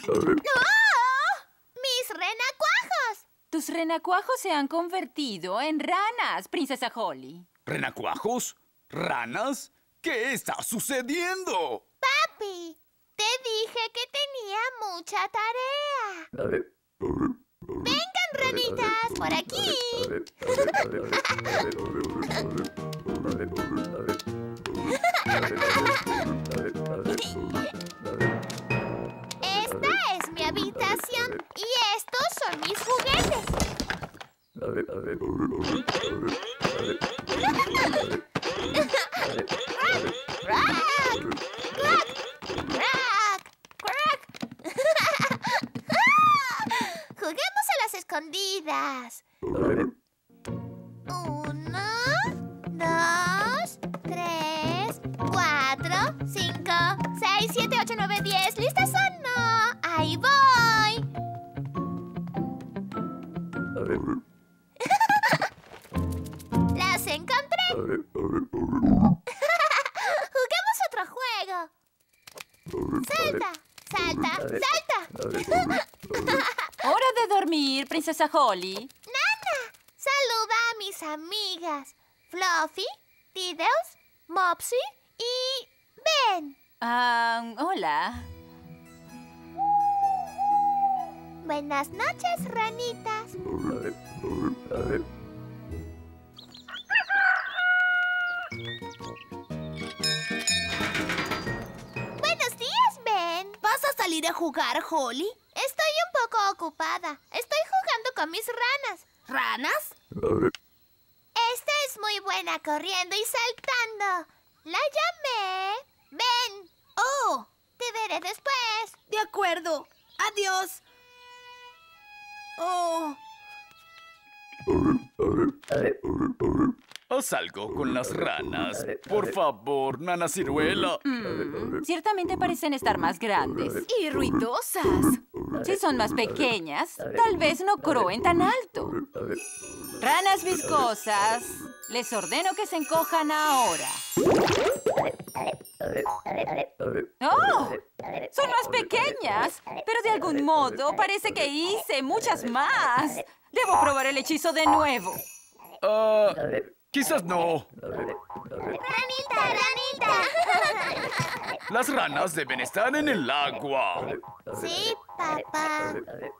¡Mis renacuajos! Tus renacuajos se han convertido en ranas, princesa Holly. ¿Renacuajos? ¿Ranas? ¿Qué está sucediendo? Papi, te dije que tenía mucha tarea. ¡Vengan, ranitas! ¡Por aquí! Esta es mi habitación y estos son mis juguetes. Juguemos a las escondidas. 1, 2, 3, 4, 5, 6, 7, 8, 9, 10. ¿Listas o no? ¡Ahí voy! ¡Las encontré! ¡Juguemos otro juego! ¡Salta! ¡Salta! ¡Salta! ¡Hora de dormir, princesa Holly! ¡Nana! Saluda a mis amigas. Fluffy, Tiddles, Mopsy y Ben. Hola. Buenas noches, ranitas. Buenos días, Ben. ¿Vas a salir a jugar, Holly? Estoy un poco ocupada. Estoy jugando con mis ranas. ¿Ranas? Esta es muy buena corriendo y saltando. La llamé. Ven. ¡Oh! Te veré después. De acuerdo. Adiós. Oh. Haz algo con las ranas. Por favor, Nana Ciruela. Ciertamente parecen estar más grandes. Y ruidosas. Si son más pequeñas, tal vez no croen tan alto. Ranas viscosas, les ordeno que se encojan ahora. ¡Oh! Son más pequeñas, pero de algún modo parece que hice muchas más. Debo probar el hechizo de nuevo. Quizás no. ¡Ranita, ranita! Las ranas deben estar en el agua. Sí, papá.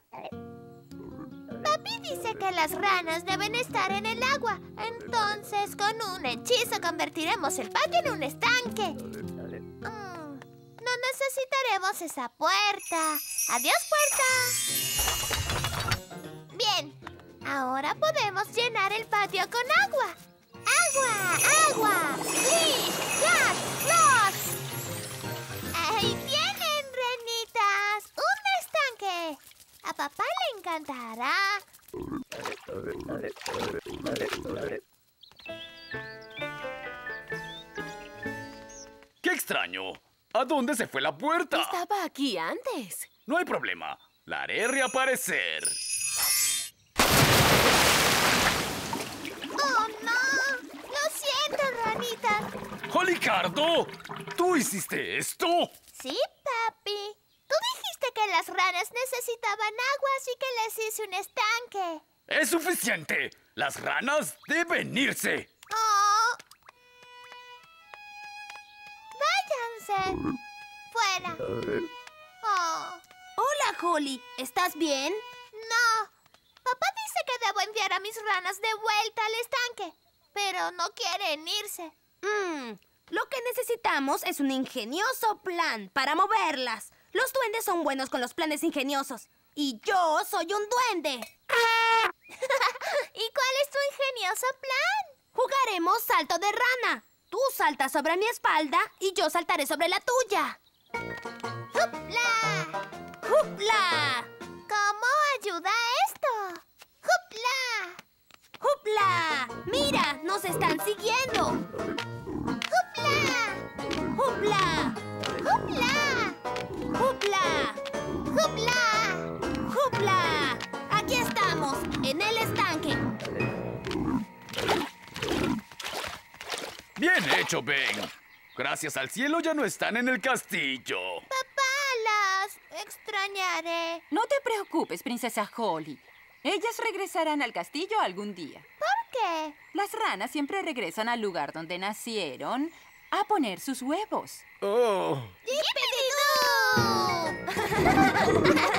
Papi dice que las ranas deben estar en el agua. Entonces, con un hechizo convertiremos el patio en un estanque. No necesitaremos esa puerta. ¡Adiós, puerta! Bien, ahora podemos llenar el patio con agua. ¡Agua! ¡Agua! ¡Splish! ¡Splash! ¡Splash! ¡Ahí tienen, renitas! ¡Un estanque! A papá le encantará. ¡Qué extraño! ¿A dónde se fue la puerta? Estaba aquí antes. No hay problema. La haré reaparecer. ¡Oh, no! ¡Lo siento, ranitas! ¡Holicardo! ¿Tú hiciste esto? Sí, papi. Tú dijiste que las ranas necesitaban agua, así que les hice un estanque. ¡Es suficiente! ¡Las ranas deben irse! ¡Oh! ¡Váyanse! ¡Fuera! ¡Oh! Hola, Holly. ¿Estás bien? No. Papá dice que debo enviar a mis ranas de vuelta al estanque, pero no quieren irse. Lo que necesitamos es un ingenioso plan para moverlas. Los duendes son buenos con los planes ingeniosos. Y yo soy un duende. ¿Y cuál es tu ingenioso plan? Jugaremos salto de rana. Tú saltas sobre mi espalda y yo saltaré sobre la tuya. ¡Jupla! ¡Jupla! ¿Cómo ayuda esto? ¡Jupla! ¡Jupla! ¡Mira! ¡Nos están siguiendo! ¡Jupla! dicho, Ben. Gracias al cielo ya no están en el castillo. Papá, las extrañaré. No te preocupes, princesa Holly. Ellas regresarán al castillo algún día. ¿Por qué? Las ranas siempre regresan al lugar donde nacieron a poner sus huevos. Oh. ¡Yippity-doo!